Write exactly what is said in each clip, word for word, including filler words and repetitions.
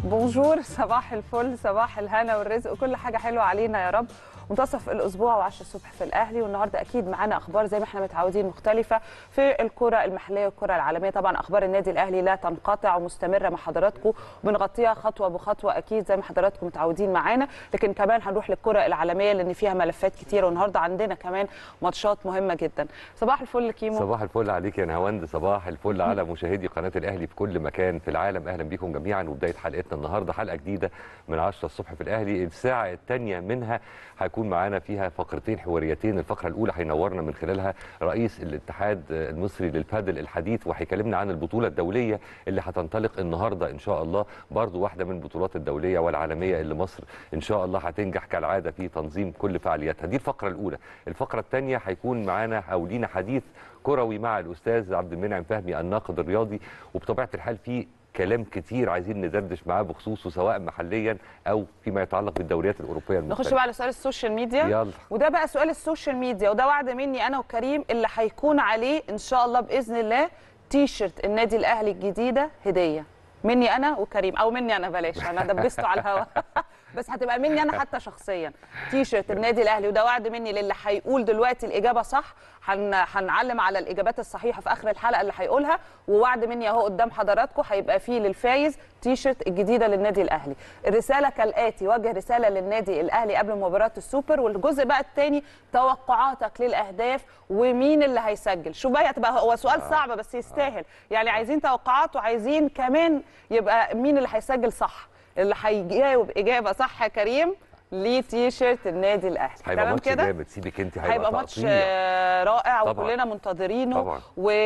بونجور، صباح الفل، صباح الهنا والرزق وكل حاجه حلوه علينا يا رب. منتصف الاسبوع وعشرة الصبح في الاهلي، والنهارده اكيد معانا اخبار زي ما احنا متعودين مختلفه في الكره المحليه والكره العالميه. طبعا اخبار النادي الاهلي لا تنقطع ومستمره مع حضراتكم، وبنغطيها خطوه بخطوه اكيد زي ما حضراتكم متعودين معانا، لكن كمان هنروح للكره العالميه لان فيها ملفات كتيره، والنهارده عندنا كمان ماتشات مهمه جدا. صباح الفل كيمو. صباح الفل عليك يا نهاوند، صباح الفل على مشاهدي قناه الاهلي في كل مكان في العالم. اهلا بكم جميعا، وبدايه حلقتنا النهارده حلقه جديده من عشرة الصبح في الاهلي. الساعه الثانيه منها هيكون معانا فيها فقرتين حواريتين. الفقره الاولى هينورنا من خلالها رئيس الاتحاد المصري للبادل الحديث، وهيكلمنا عن البطوله الدوليه اللي هتنطلق النهارده ان شاء الله، برضو واحده من البطولات الدوليه والعالميه اللي مصر ان شاء الله هتنجح كالعاده في تنظيم كل فعالياتها. دي الفقره الاولى. الفقره الثانيه هيكون معانا او لينا حديث كروي مع الاستاذ عبد المنعم فهمي الناقد الرياضي، وبطبيعه الحال في كلام كتير عايزين ندردش معاه بخصوصه سواء محليا او فيما يتعلق بالدوريات الاوروبيه المختلفه. نخش بقى على سؤال السوشيال ميديا. يلا. وده بقى سؤال السوشيال ميديا، وده وعد مني انا وكريم اللي هيكون عليه ان شاء الله باذن الله تي شيرت النادي الاهلي الجديده هديه مني انا وكريم، او مني انا بلاش، انا دبسته على الهوا بس هتبقى مني انا حتى شخصيا تي شيرت النادي الاهلي، وده وعد مني للي هيقول دلوقتي الاجابه صح. هنعلم على الاجابات الصحيحه في اخر الحلقه اللي هيقولها، ووعد مني اهو قدام حضراتكم هيبقى فيه للفايز تي شيرت الجديده للنادي الاهلي. الرساله كالاتي: وجه رساله للنادي الاهلي قبل مباراه السوبر، والجزء بقى الثاني توقعاتك للاهداف ومين اللي هيسجل. شو بقى هتبقى هو سؤال صعب بس يستاهل، يعني عايزين توقعات وعايزين كمان يبقى مين اللي هيسجل صح. اللي هيجاوب اجابه صح يا كريم ليه تي شيرت النادي الاهلي. تمام كده؟ جامد. سيبك انت، هيبقى, هيبقى ماتش رائع طبعًا. وكلنا منتظرينه طبعا.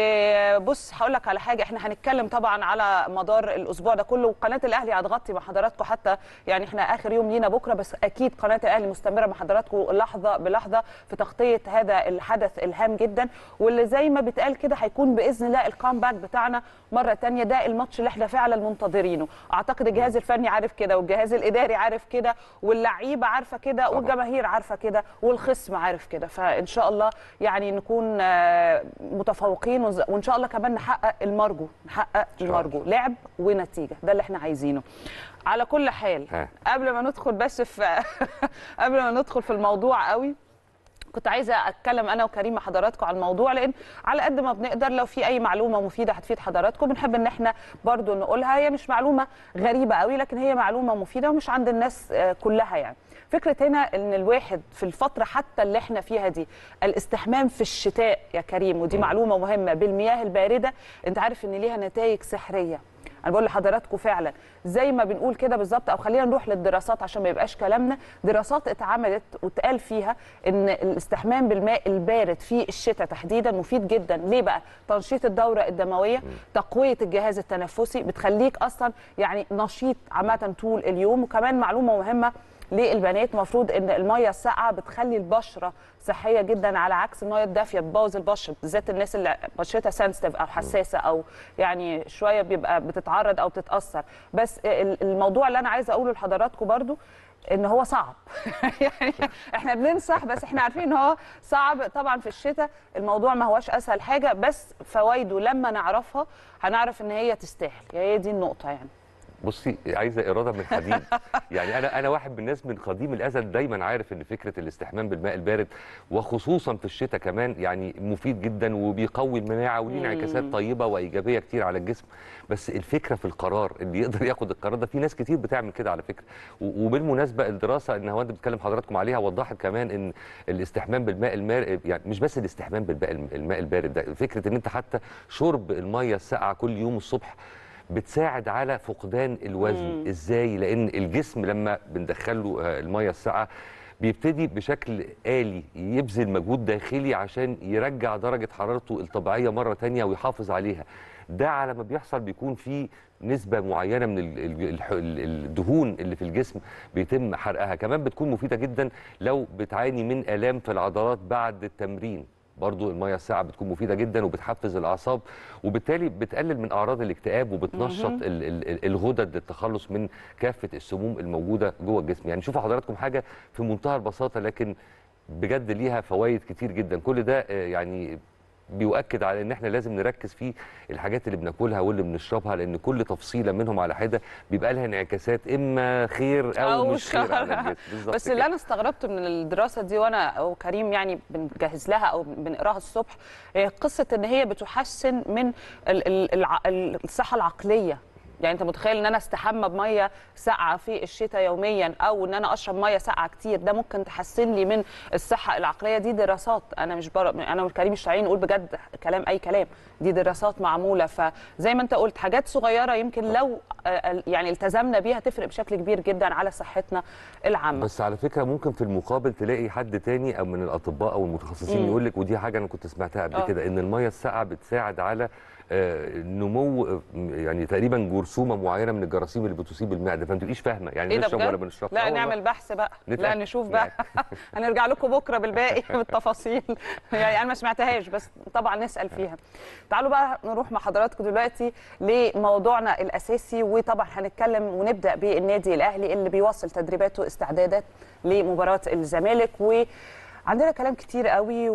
وبص هقول لك على حاجه، احنا هنتكلم طبعا على مدار الاسبوع ده كله، وقناه الاهلي هتغطي مع حضراتكم حتى يعني احنا اخر يوم لينا بكره، بس اكيد قناه الاهلي مستمره مع حضراتكم لحظه بلحظه في تغطيه هذا الحدث الهام جدا، واللي زي ما بيتقال كده هيكون باذن الله الكامباك بتاعنا مره ثانيه. ده الماتش اللي احنا فعلا منتظرينه. اعتقد الجهاز الفني عارف كده، والجهاز الاداري عارف كده، واللعيبه عارفه كده، والجماهير عارفه كده، والخصم عارف كده. فان شاء الله يعني نكون متفوقين، وان شاء الله كمان نحقق المرجو، نحقق المرجو لعب ونتيجه، ده اللي احنا عايزينه. على كل حال ها. قبل ما ندخل بس في قبل ما ندخل في الموضوع قوي، كنت عايزه اتكلم انا وكريم مع حضراتكم على الموضوع، لان على قد ما بنقدر لو في اي معلومه مفيده هتفيد حضراتكم بنحب ان احنا برضو نقولها. هي مش معلومه غريبه قوي، لكن هي معلومه مفيده ومش عند الناس كلها. يعني فكره هنا ان الواحد في الفتره حتى اللي احنا فيها دي الاستحمام في الشتاء يا كريم، ودي معلومه مهمه، بالمياه البارده، انت عارف ان ليها نتائج سحريه. انا بقول لحضراتكم فعلا زي ما بنقول كده بالظبط، او خلينا نروح للدراسات عشان ما يبقاش كلامنا. دراسات اتعملت واتقال فيها ان الاستحمام بالماء البارد في الشتاء تحديدا مفيد جدا. ليه بقى؟ تنشيط الدوره الدمويه، تقويه الجهاز التنفسي، بتخليك اصلا يعني نشيط عامه طول اليوم. وكمان معلومه مهمه للبنات، المفروض ان الميه الساقعه بتخلي البشره صحيه جدا، على عكس الميه الدافيه بتبوظ البشره، بالذات الناس اللي بشرتها سنسيتيف او حساسه او يعني شويه بيبقى بتتعرض او بتتاثر. بس الموضوع اللي انا عايزه اقوله لحضراتكم برضو ان هو صعب يعني احنا بننصح بس احنا عارفين ان هو صعب طبعا. في الشتاء الموضوع ما هوش اسهل حاجه، بس فوائده لما نعرفها هنعرف ان هي تستاهل. هي دي النقطه يعني. بصي، عايزه اراده من حديد. يعني انا انا واحد من الناس من قديم الازل دايما عارف ان فكره الاستحمام بالماء البارد وخصوصا في الشتاء كمان يعني مفيد جدا وبيقوي المناعه وليه انعكاسات طيبه وايجابيه كتير على الجسم. بس الفكره في القرار، اللي يقدر ياخد القرار ده. في ناس كتير بتعمل كده على فكره. وبالمناسبه الدراسه ان هو انت بتكلم حضراتكم عليها وضحت كمان ان الاستحمام بالماء المار يعني مش بس الاستحمام بالماء الماء البارد ده، فكره ان انت حتى شرب الميه الساقعه كل يوم الصبح بتساعد على فقدان الوزن. مم. ازاي؟ لان الجسم لما بندخله الميه الساقعه بيبتدي بشكل آلي يبذل مجهود داخلي عشان يرجع درجه حرارته الطبيعيه مره ثانيه ويحافظ عليها. ده على ما بيحصل بيكون في نسبه معينه من الدهون اللي في الجسم بيتم حرقها. كمان بتكون مفيده جدا لو بتعاني من آلام في العضلات بعد التمرين، برضو الميه الساقعه بتكون مفيده جدا وبتحفز الاعصاب، وبالتالي بتقلل من اعراض الاكتئاب وبتنشط الغدد للتخلص من كافه السموم الموجوده جوه الجسم. يعني شوفوا حضراتكم حاجه في منتهى البساطه لكن بجد ليها فوائد كتير جدا. كل ده يعني بيؤكد على ان احنا لازم نركز في الحاجات اللي بناكلها واللي بنشربها، لان كل تفصيله منهم على حده بيبقى لها انعكاسات اما خير او, أو مش خير على الجسم. بالظبط. بس اللي انا استغربت من الدراسه دي وانا وكريم يعني بنجهز لها او بنقراها الصبح، قصه ان هي بتحسن من الصحه العقليه. يعني انت متخيل ان انا استحمى بميه ساقعه في الشتاء يوميا، او ان انا اشرب ميه ساقعه كتير، ده ممكن تحسن لي من الصحه العقليه. دي دراسات، انا مش بر... انا والكريم مش طالعين نقول بجد كلام اي كلام، دي دراسات معموله. فزي ما انت قلت حاجات صغيره يمكن لو يعني التزمنا بيها تفرق بشكل كبير جدا على صحتنا العامه. بس على فكره ممكن في المقابل تلاقي حد تاني او من الاطباء او المتخصصين يقول لك، ودي حاجه انا كنت سمعتها قبل كده، ان الميه الساقعه بتساعد على نمو يعني تقريبا جرثومه معينه من الجراثيم اللي بتصيب المعده، فما تبقيش فاهمه يعني إيه نشرب ولا بنشرب. لا نعمل بحث بقى، لا نشوف بقى هنرجع لكم بكره بالباقي بالتفاصيل. يعني انا ما سمعتهاش بس طبعا نسال فيها. تعالوا بقى نروح مع حضراتكم دلوقتي لموضوعنا الاساسي، وطبعا هنتكلم ونبدا بالنادي الاهلي اللي بيواصل تدريباته استعدادات لمباراه الزمالك. و عندنا كلام كتير قوي،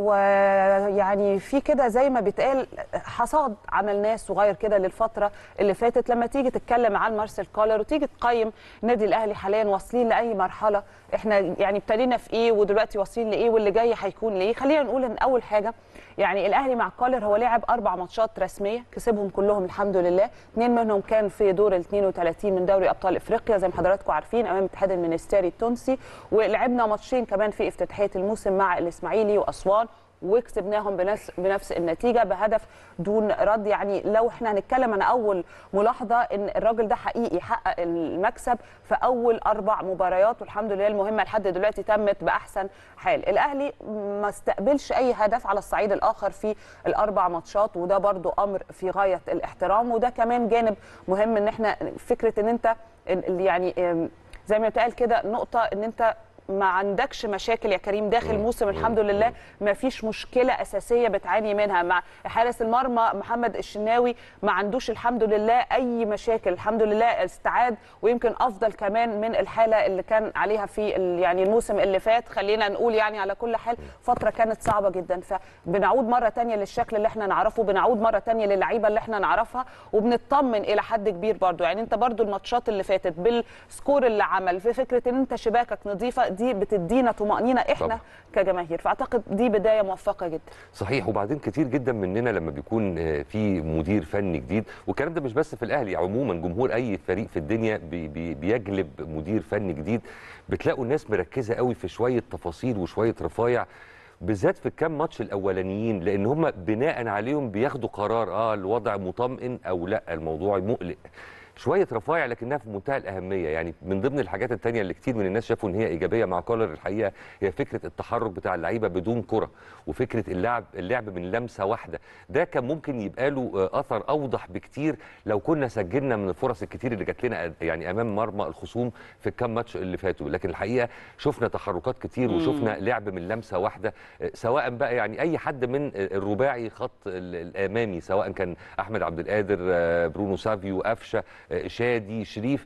ويعني في كده زي ما بيتقال حصاد عملناه صغير كده للفتره اللي فاتت. لما تيجي تتكلم عن مارسيل كولر وتيجي تقيم النادي الاهلي حاليا واصلين لاي مرحله، احنا يعني ابتدينا في ايه ودلوقتي واصلين لايه واللي جاي هيكون لايه. خلينا نقول ان اول حاجه يعني الاهلي مع كولر هو لعب اربع ماتشات رسميه كسبهم كلهم الحمد لله، اثنين منهم كان في دور ال اثنين وثلاثين من دوري ابطال افريقيا زي ما حضراتكم عارفين امام الاتحاد المنستيري التونسي، ولعبنا ماتشين كمان في افتتاحيه الموسم مع الاسماعيلي واسوان وكسبناهم بنفس بنفس النتيجه بهدف دون رد. يعني لو احنا هنتكلم عن اول ملاحظه ان الراجل ده حقيقي حقق المكسب في اول اربع مباريات، والحمد لله المهمه لحد دلوقتي تمت باحسن حال. الاهلي ما استقبلش اي هدف على الصعيد الاخر في الاربع ماتشات، وده برضو امر في غايه الاحترام، وده كمان جانب مهم ان احنا فكره ان انت يعني زي ما بتقال كده نقطه ان انت ما عندكش مشاكل يا كريم داخل الموسم الحمد لله، ما فيش مشكله اساسيه بتعاني منها. مع حارس المرمى محمد الشناوي ما عندوش الحمد لله اي مشاكل، الحمد لله استعاد ويمكن افضل كمان من الحاله اللي كان عليها في يعني الموسم اللي فات. خلينا نقول يعني على كل حال فتره كانت صعبه جدا، فبنعود مره ثانيه للشكل اللي احنا نعرفه، بنعود مره ثانيه للعيبه اللي احنا نعرفها، وبنطمن الى حد كبير برضو. يعني انت برضو الماتشات اللي فاتت بالسكور اللي عمل في فكره ان انت شباكك نظيفه دي بتدينا طمأنينة احنا طبعا كجماهير، فاعتقد دي بدايه موفقه جدا. صحيح. وبعدين كتير جدا مننا لما بيكون في مدير فني جديد، والكلام ده مش بس في الاهلي، عموما جمهور اي فريق في الدنيا بي بي بيجلب مدير فني جديد، بتلاقوا الناس مركزه قوي في شويه تفاصيل وشويه رفايع، بالذات في الكام ماتش الاولانيين، لان هم بناء عليهم بياخدوا قرار اه الوضع مطمئن او لا الموضوع مقلق. شويه رفايع لكنها في منتهى الاهميه. يعني من ضمن الحاجات الثانيه اللي كتير من الناس شافوا ان هي ايجابيه مع كولر الحقيقه هي فكره التحرك بتاع اللعيبه بدون كره، وفكره اللعب اللعب من لمسه واحده. ده كان ممكن يبقى له اثر اوضح بكتير لو كنا سجلنا من الفرص الكتير اللي جات لنا يعني امام مرمى الخصوم في الكام ماتش اللي فاتوا، لكن الحقيقه شفنا تحركات كتير وشفنا لعب من لمسه واحده، سواء بقى يعني اي حد من الرباعي خط الامامي، سواء كان احمد عبد القادر، برونو سافيو، قفشه، شادي، شريف،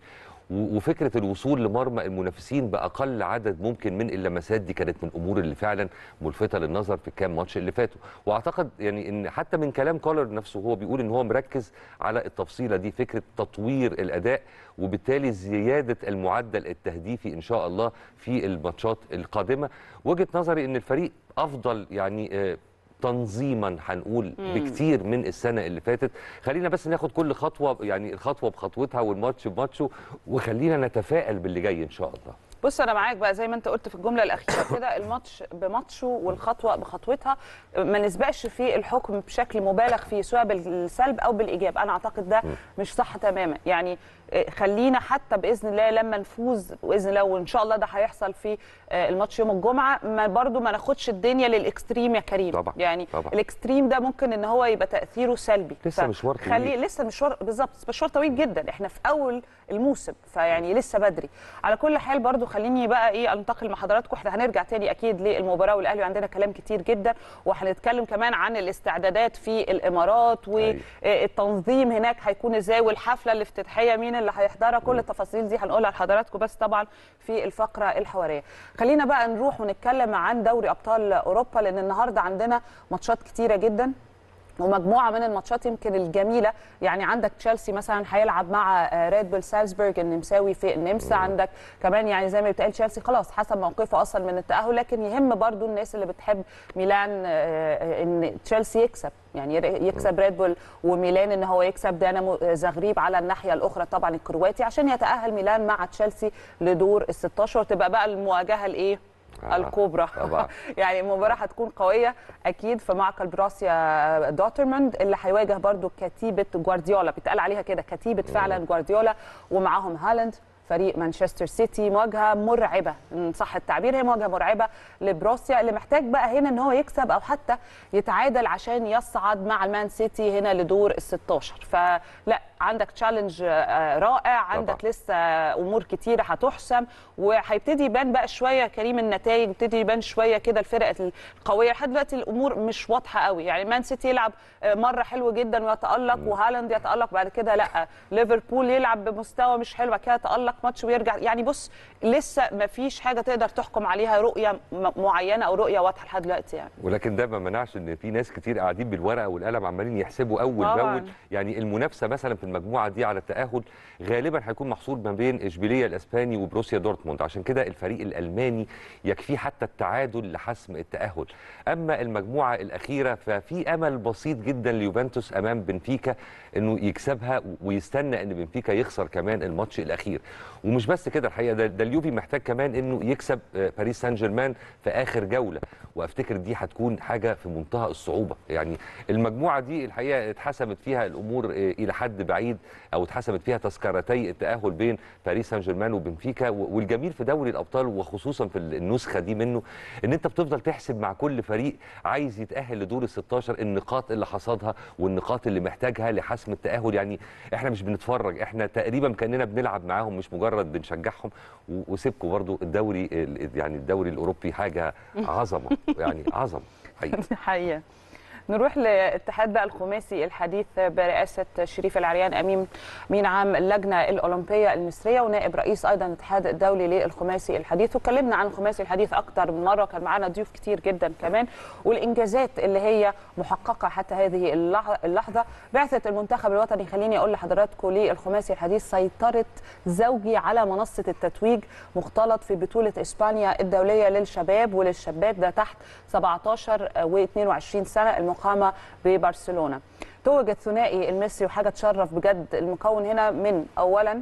وفكره الوصول لمرمى المنافسين باقل عدد ممكن من اللمسات، دي كانت من الامور اللي فعلا ملفته للنظر في الكام ماتش اللي فاتوا. واعتقد يعني ان حتى من كلام كولر نفسه هو بيقول ان هو مركز على التفصيله دي، فكره تطوير الاداء وبالتالي زياده المعدل التهديفي ان شاء الله في الماتشات القادمه. وجهه نظري ان الفريق افضل يعني تنظيما هنقول بكتير من السنه اللي فاتت. خلينا بس ناخد كل خطوه يعني الخطوه بخطوتها والماتش بماتشه، وخلينا نتفائل باللي جاي ان شاء الله. بص انا معاك بقى زي ما انت قلت في الجمله الاخيره كده، الماتش بماتشه والخطوه بخطوتها، ما نسبقش في الحكم بشكل مبالغ فيه سواء بالسلب او بالايجاب. انا اعتقد ده مش صح تماما. يعني خلينا حتى باذن الله لما نفوز باذن الله وان شاء الله ده هيحصل في الماتش يوم الجمعه، ما برضو ما ناخدش الدنيا للاكستريم يا كريم. طبعا. يعني طبعا. الاكستريم ده ممكن ان هو يبقى تاثيره سلبي، لسه مشوار طويل. خلي لسه مشوار بالظبط مشوار طويل جدا، احنا في اول الموسم فيعني لسه بدري. على كل حال برضو خليني بقى ايه انتقل مع حضراتكم، احنا هنرجع تاني اكيد للمباراه والاهلي وعندنا كلام كتير جدا، وهنتكلم كمان عن الاستعدادات في الامارات والتنظيم هناك هيكون ازاي، والحفله الافتتاحيه مين اللي هيحضرها، كل التفاصيل دي هنقولها لحضراتكم بس طبعا في الفقره الحواريه. خلينا بقى نروح ونتكلم عن دوري ابطال اوروبا، لان النهارده عندنا ماتشات كتيره جدا ومجموعه من الماتشات يمكن الجميله، يعني عندك تشيلسي مثلا هيلعب مع ريد بول سالزبورغ النمساوي في النمسا، عندك كمان يعني زي ما بيتقال تشيلسي خلاص حسب موقفه اصلا من التاهل، لكن يهم برضو الناس اللي بتحب ميلان ان تشيلسي يكسب، يعني يكسب ريد بول وميلان ان هو يكسب دينامو زغريب على الناحيه الاخرى طبعا الكرواتي، عشان يتاهل ميلان مع تشيلسي لدور ال ستاشر، وتبقى بقى المواجهه الايه آه الكبرى طبعا. يعني المباراه هتكون قويه اكيد في معقل بروسيا دورتموند اللي هيواجه برضو كتيبه جوارديولا، بيتقال عليها كده كتيبه فعلا جوارديولا، ومعاهم هالاند فريق مانشستر سيتي. مواجهه مرعبه ان صح التعبير، هي مواجهه مرعبه لبروسيا اللي محتاج بقى هنا ان هو يكسب او حتى يتعادل عشان يصعد مع المان سيتي هنا لدور ال ستاشر. فلا عندك تشالنج رائع، عندك طبعا. لسه امور كتيره هتحسم، وهيبتدي يبان بقى شويه كريم النتائج، يبتدي يبان شويه كده الفرق القويه. لحد دلوقتي الامور مش واضحه قوي، يعني مان سيتي يلعب مره حلو جدا ويتالق وهالاند يتالق، بعد كده لا ليفربول يلعب بمستوى مش حلو بعد كده يتالق ماتش ويرجع. يعني بص لسه ما فيش حاجه تقدر تحكم عليها رؤيه معينه او رؤيه واضحه لحد دلوقتي يعني. ولكن ده ما منعش ان في ناس كتير قاعدين بالورقه والقلم عمالين يحسبوا اول باول. يعني المنافسه مثلا في المجموعه دي على التاهل غالبا هيكون محصور ما بين اشبيليه الاسباني وبروسيا دورتموند، عشان كده الفريق الالماني يكفيه حتى التعادل لحسم التاهل. اما المجموعه الاخيره ففي امل بسيط جدا ليوفنتوس امام بنفيكا انه يكسبها، ويستنى ان بنفيكا يخسر كمان الماتش الاخير. ومش بس كده الحقيقه، ده, ده اليوفي محتاج كمان انه يكسب باريس سان جيرمان في اخر جوله، وافتكر دي هتكون حاجه في منتهى الصعوبه. يعني المجموعه دي الحقيقه اتحسمت فيها الامور الى حد بعيد، او اتحسمت فيها تذكرتي التاهل بين باريس سان جيرمان وبنفيكا. والجميل في دوري الابطال وخصوصا في النسخه دي منه ان انت بتفضل تحسب مع كل فريق عايز يتاهل لدور ال ستاشر النقاط اللي حصدها والنقاط اللي محتاجها لحسم التاهل. يعني احنا مش بنتفرج، احنا تقريبا كاننا بنلعب معاهم مش مجرد بنشجعهم. وسيبكم برضو الدوري يعني الدوري الاوروبي حاجه عظمه، يعني عظمه حقيقي. حقيقه. نروح لاتحاد بقى الخماسي الحديث برئاسه شريف العريان امين امين عام اللجنه الاولمبيه المصريه ونائب رئيس ايضا الاتحاد الدولي للخماسي الحديث. واتكلمنا عن الخماسي الحديث اكتر من مره، كان معانا ضيوف كتير جدا كمان، والانجازات اللي هي محققه حتى هذه اللحظه. بعثه المنتخب الوطني، خليني اقول لحضراتكم للخماسي الحديث، سيطرت زوجي على منصه التتويج مختلط في بطوله اسبانيا الدوليه للشباب وللشابات، ده تحت سبعتاشر واثنين وعشرين سنه، المقامه ببرشلونه. توج الثنائي المصري، وحاجه تشرف بجد، المكون هنا من اولا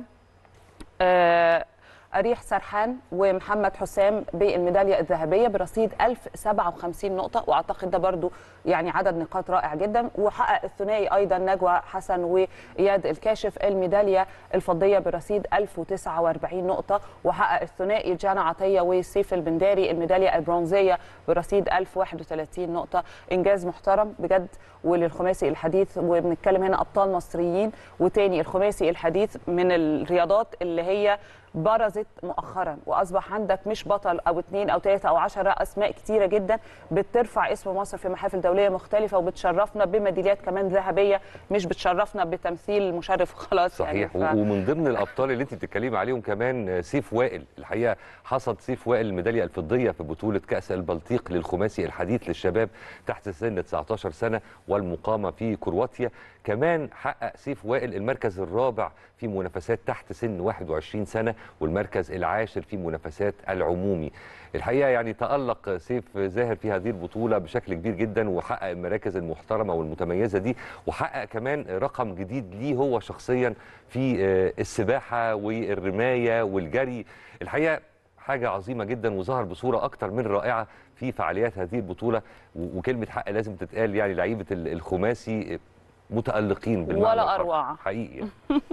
آه أريح سرحان ومحمد حسام بالميداليه الذهبيه برصيد ألف وسبعة وخمسين نقطه، واعتقد ده برضو يعني عدد نقاط رائع جدا. وحقق الثنائي ايضا نجوى حسن واياد الكاشف الميداليه الفضيه برصيد ألف وتسعة وأربعين نقطه. وحقق الثنائي جانا عطيه وسيف البنداري الميداليه البرونزيه برصيد ألف وواحد وثلاثين نقطه. انجاز محترم بجد وللخماسي الحديث، وبنتكلم هنا ابطال مصريين. وتاني الخماسي الحديث من الرياضات اللي هي برزت مؤخرا، واصبح عندك مش بطل او اثنين او ثلاثه او عشرة، اسماء كتيره جدا بترفع اسم مصر في محافل دوليه مختلفه، وبتشرفنا بميداليات كمان ذهبيه، مش بتشرفنا بتمثيل مشرف وخلاص. صحيح. يعني ف... ومن ضمن الابطال اللي انت بتتكلمي عليهم كمان سيف وائل. الحقيقه حصد سيف وائل الميداليه الفضيه في بطوله كاس البلطيق للخماسي الحديث للشباب تحت سن تسعتاشر سنه والمقامه في كرواتيا. كمان حقق سيف وائل المركز الرابع في منافسات تحت سن واحد وعشرين سنه، والمركز العاشر في منافسات العمومي. الحقيقه يعني تألق سيف زاهر في هذه البطوله بشكل كبير جدا، وحقق المراكز المحترمه والمتميزه دي، وحقق كمان رقم جديد ليه هو شخصيا في السباحه والرمايه والجري. الحقيقه حاجه عظيمه جدا، وظهر بصوره اكتر من رائعه في فعاليات هذه البطوله. وكلمه حق لازم تتقال، يعني لعيبه الخماسي متألقين بالمعنى ولا اروع حقيقي.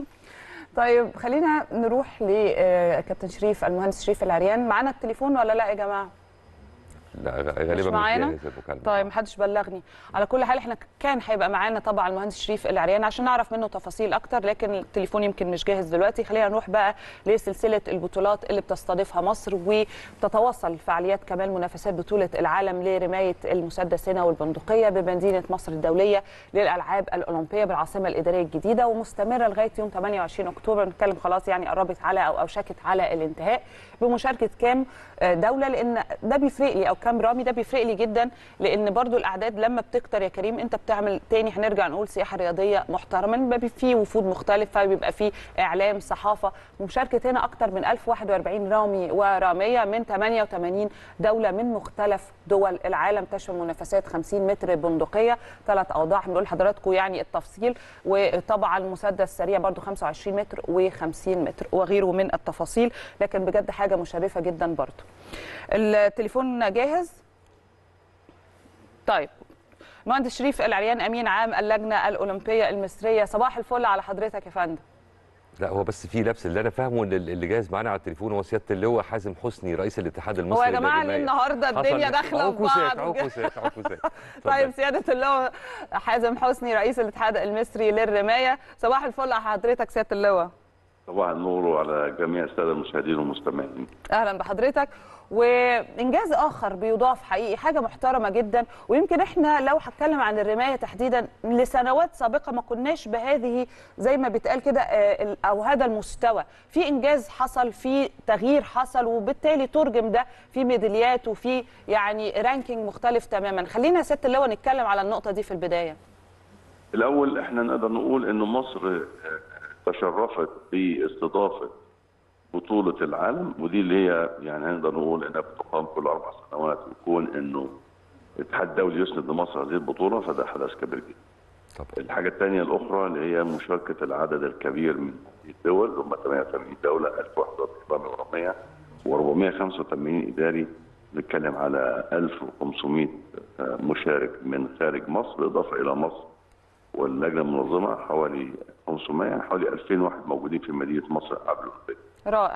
طيب خلينا نروح لكابتن شريف، المهندس شريف العريان. معانا التليفون ولا لا يا جماعه؟ لا غالبا مش معانا. طيب محدش بلغني. على كل حال احنا كان هيبقى معانا طبعا المهندس شريف العريان عشان نعرف منه تفاصيل اكتر، لكن التليفون يمكن مش جاهز دلوقتي. خلينا نروح بقى لسلسله البطولات اللي بتستضيفها مصر، وتتواصل فعاليات كمان منافسات بطوله العالم لرمايه المسدس هنا والبندقيه بمدينه مصر الدوليه للالعاب الاولمبيه بالعاصمه الاداريه الجديده، ومستمره لغايه يوم ثمانية وعشرين اكتوبر. نتكلم خلاص يعني قربت على او اوشكت على الانتهاء، بمشاركه كام دوله، لان ده بيفرق لي او كام رامي. ده بيفرق لي جدا، لان برضو الاعداد لما بتكتر يا كريم انت بتعمل تاني هنرجع نقول سياحه رياضيه محترمه، بيبقى فيه وفود مختلفه، بيبقى فيه اعلام، صحافه. مشاركه هنا اكتر من ألف وواحد وأربعين رامي وراميه من ثمانية وثمانين دوله من مختلف دول العالم، تشمل منافسات خمسين متر بندقيه، ثلاث اوضاع هنقول لحضراتكم يعني التفصيل، وطبعا مسدس سريع برضو خمسة وعشرين متر وخمسين متر وغيره من التفاصيل. لكن بجد حاجه مشرفه جدا برضو. التليفون جاهز؟ طيب، مهندس شريف العريان امين عام اللجنه الاولمبيه المصريه، صباح الفل على حضرتك يا فندم. لا هو بس في لبس، اللي انا فاهمه ان اللي جاهز معانا على التليفون هو سياده اللواء حازم حسني رئيس الاتحاد المصري هو يا جماعه ليه النهارده الدنيا داخله في بعض؟ عكوسات عكوسات. طيب سياده اللواء حازم حسني رئيس الاتحاد المصري للرمايه، صباح الفل على حضرتك سياده اللواء. صباح النور وعلى جميع الساده المشاهدين والمستمعين. اهلا بحضرتك. وانجاز اخر بيضاف حقيقي، حاجه محترمه جدا، ويمكن احنا لو هتكلم عن الرمايه تحديدا لسنوات سابقه ما كناش بهذه زي ما بيتقال كده او هذا المستوى. في انجاز حصل، في تغيير حصل، وبالتالي ترجم ده في ميداليات وفي يعني رانكينج مختلف تماما. خلينا يا سياده اللواء نتكلم على النقطه دي في البدايه. الاول احنا نقدر نقول انه مصر تشرفت باستضافه بطولة العالم، ودي اللي هي يعني نقدر نقول انها بتقام كل اربع سنوات، ويكون انه الاتحاد الدولي يسند لمصر هذه البطولة، فده حدث كبير جدا. طبعا. الحاجة الثانية الأخرى اللي هي مشاركة العدد الكبير من الدول، هم ثمانية وثمانين دولة، ألف وواحد وأربعين ورمية وأربعمائة وخمسة وثمانين إداري، نتكلم على ألف وخمسمائة مشارك من خارج مصر، إضافة إلى مصر واللجنة المنظمة حوالي خمسمائة، حوالي ألفين واحد موجودين في مدينة مصر قبل الأولمبياد. رائع.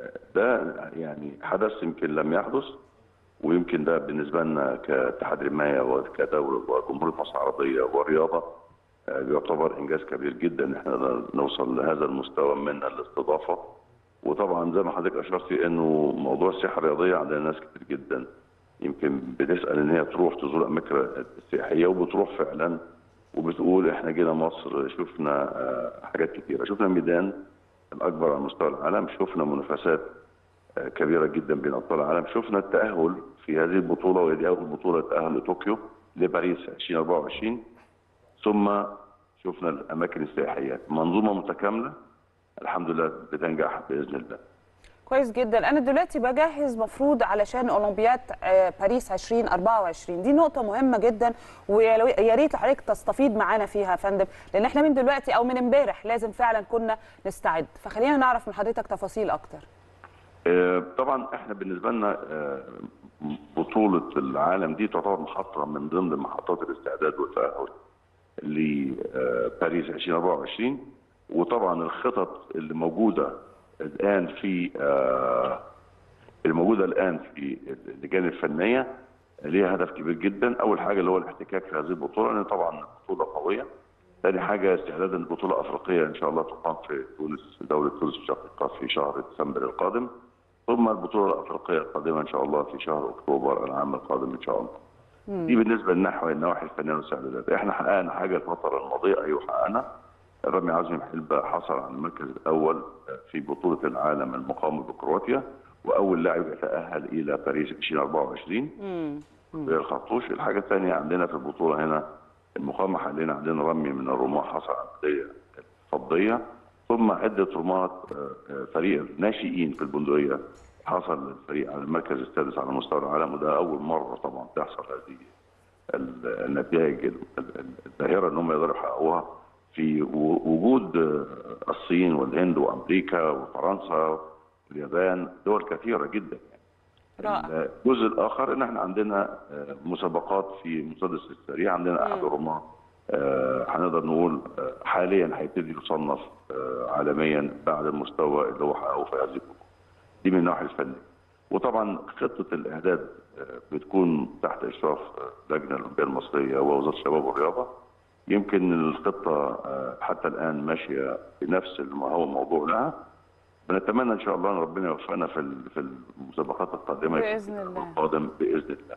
ده يعني حدث يمكن لم يحدث، ويمكن ده بالنسبه لنا كاتحاد رمايه وكدوله وجمهوريه مصر العربيه ورياضه بيعتبر انجاز كبير جدا ان احنا نوصل لهذا المستوى من الاستضافه. وطبعا زي ما حضرتك اشرتي انه موضوع السياحه الرياضيه عندنا ناس كتير جدا يمكن بتسال ان هي تروح تزور الاماكن السياحيه، وبتروح فعلا وبتقول احنا جينا مصر شفنا حاجات كتيره، شفنا ميدان الاكبر على مستوى العالم، شفنا منافسات كبيره جدا بين ابطال العالم، شفنا التاهل في هذه البطوله، وهي اول بطوله تاهل لطوكيو لباريس ألفين وأربعة وعشرين، ثم شفنا الاماكن السياحيه، منظومه متكامله الحمد لله بتنجح باذن الله. كويس جدا. انا دلوقتي بجهز مفروض علشان اولمبياد باريس ألفين وأربعة وعشرين، دي نقطه مهمه جدا، ويا ريت حضرتك تستفيض معانا فيها يا فندم، لان احنا من دلوقتي او من امبارح لازم فعلا كنا نستعد، فخلينا نعرف من حضرتك تفاصيل اكتر. طبعا احنا بالنسبه لنا بطوله العالم دي تعتبر محطه من ضمن محطات الاستعداد والتاهل لباريس ألفين وأربعة وعشرين، وطبعا الخطط اللي موجوده الان في الموجوده الان في اللجان الفنيه ليها هدف كبير جدا. اول حاجه اللي هو الاحتكاك في هذه البطوله، لان طبعا بطوله قويه. ثاني حاجه استعدادا لبطوله افريقيه ان شاء الله تقام في تونس، دوله تونس الشقيقه في شهر ديسمبر القادم، ثم البطوله الافريقيه القادمه ان شاء الله في شهر اكتوبر العام القادم ان شاء الله. مم. دي بالنسبه للنحو النواحي الفنيه والاستعدادات. احنا حققنا حاجه الفتره الماضيه، ايوه حققنا. الرمي عزمي محلبه حصل على المركز الاول في بطوله العالم المقامه بكرواتيا، واول لاعب يتاهل الى باريس ألفين وأربعة وعشرين. غير الخرطوش. الحاجه الثانيه عندنا في البطوله هنا المقامه حاليا عندنا رمي من الرماح حصل على الميداليه الفضيه، ثم عده رماة فريق ناشئين في البندقيه حصل الفريق على المركز السادس على مستوى العالم، وده اول مره طبعا تحصل هذه النتائج الباهره ان هم يقدروا يحققوها في وجود الصين والهند وامريكا وفرنسا واليابان، دول كثيره جدا يعني. رائع. الجزء الاخر ان احنا عندنا مسابقات في مسدس السريع، عندنا احد الرماة هنقدر نقول حاليا هيبتدي يصنف عالميا بعد المستوى اللي هو حققه في هذه البطوله. دي من الناحيه الفنيه. وطبعا خطه الاعداد بتكون تحت اشراف اللجنه الاولمبيه المصريه ووزاره الشباب والرياضه. يمكن الخطه حتى الان ماشيه بنفس ما هو موضوع لها. بنتمنى ان شاء الله ان ربنا يوفقنا في في المسابقات القادمه باذن الله القادم باذن الله.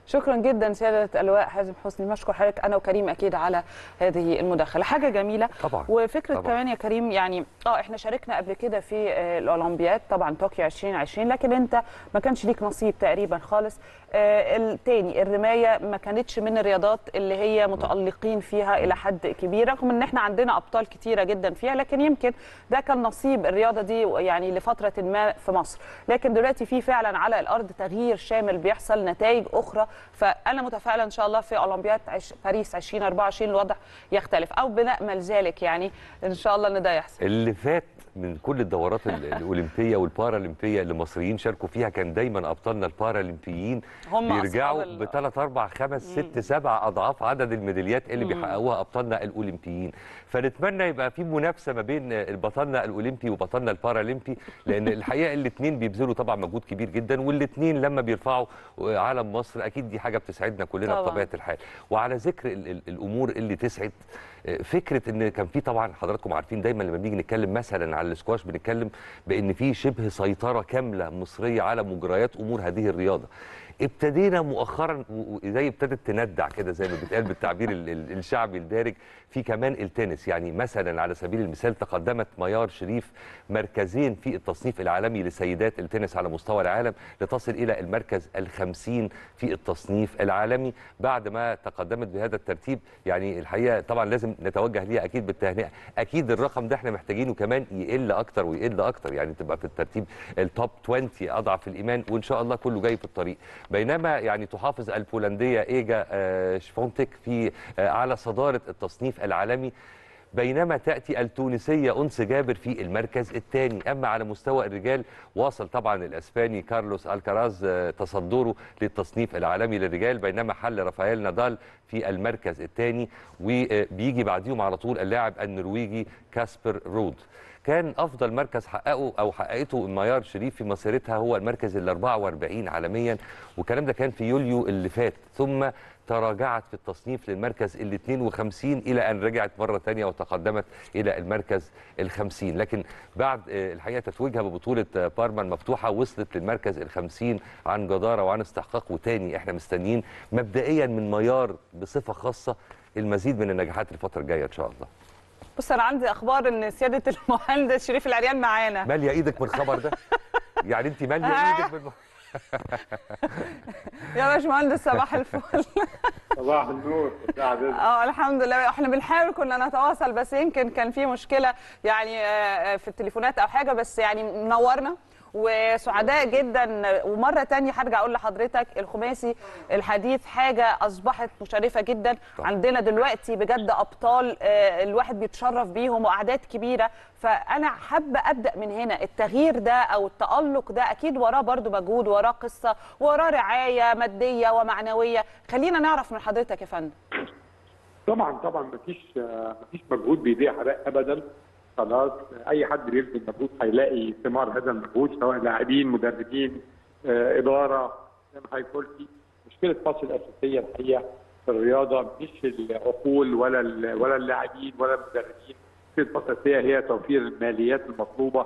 شكرا جدا سياده اللواء حازم حسني، بشكر حضرتك انا وكريم اكيد على هذه المداخله، حاجه جميله طبعا. وفكره طبعا. كمان يا كريم، يعني اه احنا شاركنا قبل كده في الاولمبياد طبعا طوكيو ألفين وعشرين، لكن انت ما كانش ليك نصيب تقريبا خالص. آه التاني الرمايه ما كانتش من الرياضات اللي هي متالقين فيها الى حد كبير، رغم ان احنا عندنا ابطال كتيره جدا فيها، لكن يمكن ده كان نصيب الرياضه دي يعني لفتره ما في مصر. لكن دلوقتي في فعلا على الارض تغيير شامل بيحصل، نتائج اخرى، فانا متفائله ان شاء الله في اولمبياد باريس ألفين وأربعة وعشرين الوضع يختلف، او بنامل ذلك يعني ان شاء الله ان ده يحصل. اللي فات من كل الدورات الاولمبيه والبارالمبيه اللي مصريين شاركوا فيها كان دايما ابطالنا البارالمبيين بيرجعوا بثلاث اربع خمس ست سبع اضعاف عدد الميداليات اللي بيحققوها ابطالنا الاولمبيين. فنتمنى يبقى في منافسه ما بين بطلنا الاولمبي وبطلنا البارالمبي، لان الحقيقه الاثنين بيبذلوا طبعا مجهود كبير جدا، والاثنين لما بيرفعوا علم مصر اكيد دي حاجه بتسعدنا كلنا بطبيعه الحال. وعلى ذكر الامور اللي تسعد، فكره ان كان في طبعا حضراتكم عارفين دايما لما بنيجي نتكلم مثلا على الاسكواش بنتكلم بان في شبه سيطره كامله مصريه على مجريات امور هذه الرياضه. ابتدينا مؤخرا زي ابتدت تندع كده زي ما بيتقال بالتعبير الشعبي الدارج في كمان التنس. يعني مثلا على سبيل المثال تقدمت ميار شريف مركزين في التصنيف العالمي لسيدات التنس على مستوى العالم لتصل الى المركز الخمسين في التصنيف العالمي بعد ما تقدمت بهذا الترتيب. يعني الحقيقه طبعا لازم نتوجه ليها اكيد بالتهنئه، اكيد الرقم ده احنا محتاجينه كمان يقل اكتر ويقل اكتر، يعني تبقى في الترتيب التوب عشرين اضعف الايمان، وان شاء الله كله جاي في الطريق. بينما يعني تحافظ البولنديه ايجا شفونتك في على صداره التصنيف العالمي، بينما تأتي التونسية أنس جابر في المركز الثاني. أما على مستوى الرجال واصل طبعا الأسباني كارلوس الكراز تصدره للتصنيف العالمي للرجال، بينما حل رافائيل نادال في المركز الثاني، وبيجي بعديهم على طول اللاعب النرويجي كاسبر رود. كان افضل مركز حققه او حققته ميار شريف في مسيرتها هو المركز ال أربعة وأربعين عالميا، والكلام ده كان في يوليو اللي فات، ثم تراجعت في التصنيف للمركز ال اثنين وخمسين الى ان رجعت مره ثانيه وتقدمت الى المركز ال خمسين. لكن بعد الحقيقه تتويجها ببطوله بارما المفتوحه وصلت للمركز ال خمسين عن جداره وعن استحقاق. وتاني احنا مستنيين مبدئيا من ميار بصفه خاصه المزيد من النجاحات الفتره الجايه ان شاء الله. بص انا عندي اخبار ان سياده المهندس شريف العريان معانا. ماليه ايدك من الخبر ده؟ يعني انت ماليه ايدك من يا باشمهندس صباح الفل. صباح النور. اه الحمد لله، احنا بنحاول كنا نتواصل بس يمكن كان في مشكله يعني في التليفونات او حاجه، بس يعني منورنا وسعداء جدا. ومره ثانيه هرجع اقول لحضرتك الخماسي الحديث حاجه اصبحت مشرفه جدا. طبعا. عندنا دلوقتي بجد ابطال الواحد بيتشرف بيهم واعداد كبيره، فانا حابه ابدا من هنا. التغيير ده او التالق ده اكيد وراه برضو مجهود، وراه قصه، وراه رعايه ماديه ومعنويه. خلينا نعرف من حضرتك يا فندم. طبعا طبعا مفيش مفيش مجهود بيضيع ابدا. خلاص اي حد بيبذل مجهود هيلاقي ثمار هذا المجهود، سواء لاعبين مدربين آه، اداره زي ما هيقول في. مشكله مصر الاساسيه الحقيقه في الرياضه مش العقول ولا ولا اللاعبين ولا المدربين. مشكله مصر الاساسيه هي توفير الماليات المطلوبه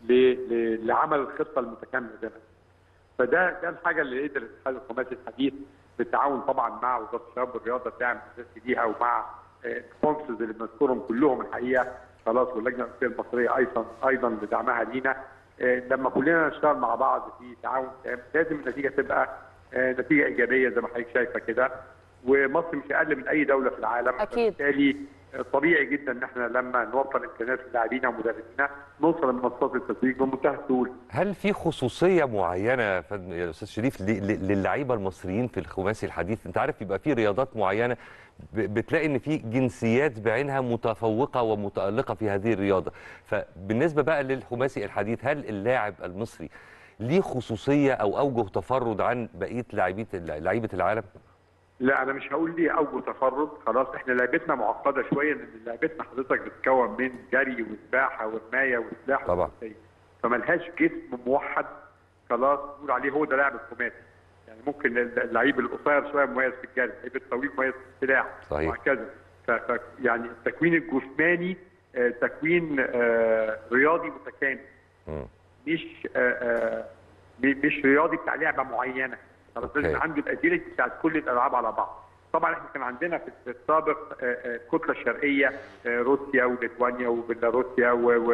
لعمل الخطه المتكامله ده. فده ده الحاجه اللي قدر الاتحاد الخماسي الحديث بالتعاون طبعا مع وزاره الشباب والرياضه دعم اساسي ليها، ومع السبونسرز اللي بنذكرهم كلهم الحقيقه خلاص، واللجنه الاولمبيه المصريه ايضا ايضا بدعمها لينا. لما كلنا نشتغل مع بعض في تعاون لازم النتيجه تبقى نتيجه ايجابيه زي ما حضرتك شايفه كده، ومصر مش اقل من اي دوله في العالم. اكيد. بالتالي طبيعي جدا ان احنا لما نوفر امكانيات للاعبينا ومدربينا نوصل لمنصات التتويج بمنتهى السهوله. هل في خصوصيه معينه يا استاذ شريف للعيبه المصريين في الخماسي الحديث؟ انت عارف يبقى في رياضات معينه بتلاقي ان في جنسيات بعينها متفوقه ومتالقه في هذه الرياضه، فبالنسبه بقى للخماسي الحديث هل اللاعب المصري ليه خصوصيه او اوجه تفرد عن بقيه لاعبيه لعيبه العالم؟ لا انا مش هقول ليه اوجه تفرد، خلاص احنا لعبتنا معقده شويه، لان لعبتنا حضرتك بتتكون من جري وسباحه ورمايه وسلاح طبعا، فملهاش جسم موحد خلاص نقول عليه هو ده لاعب الخماسي. يعني ممكن اللعيب القصير شويه مميز في الجري، اللعيب الطويل مميز في السلاح وهكذا. ف يعني التكوين الجسماني تكوين رياضي متكامل، مش مش رياضي بتاع لعبه معينه. خلاص لازم عنده الابيلتي بتاعت كل الالعاب على بعض. طبعا احنا كان عندنا في السابق الكتله الشرقيه روسيا وليتوانيا وبيلاروسيا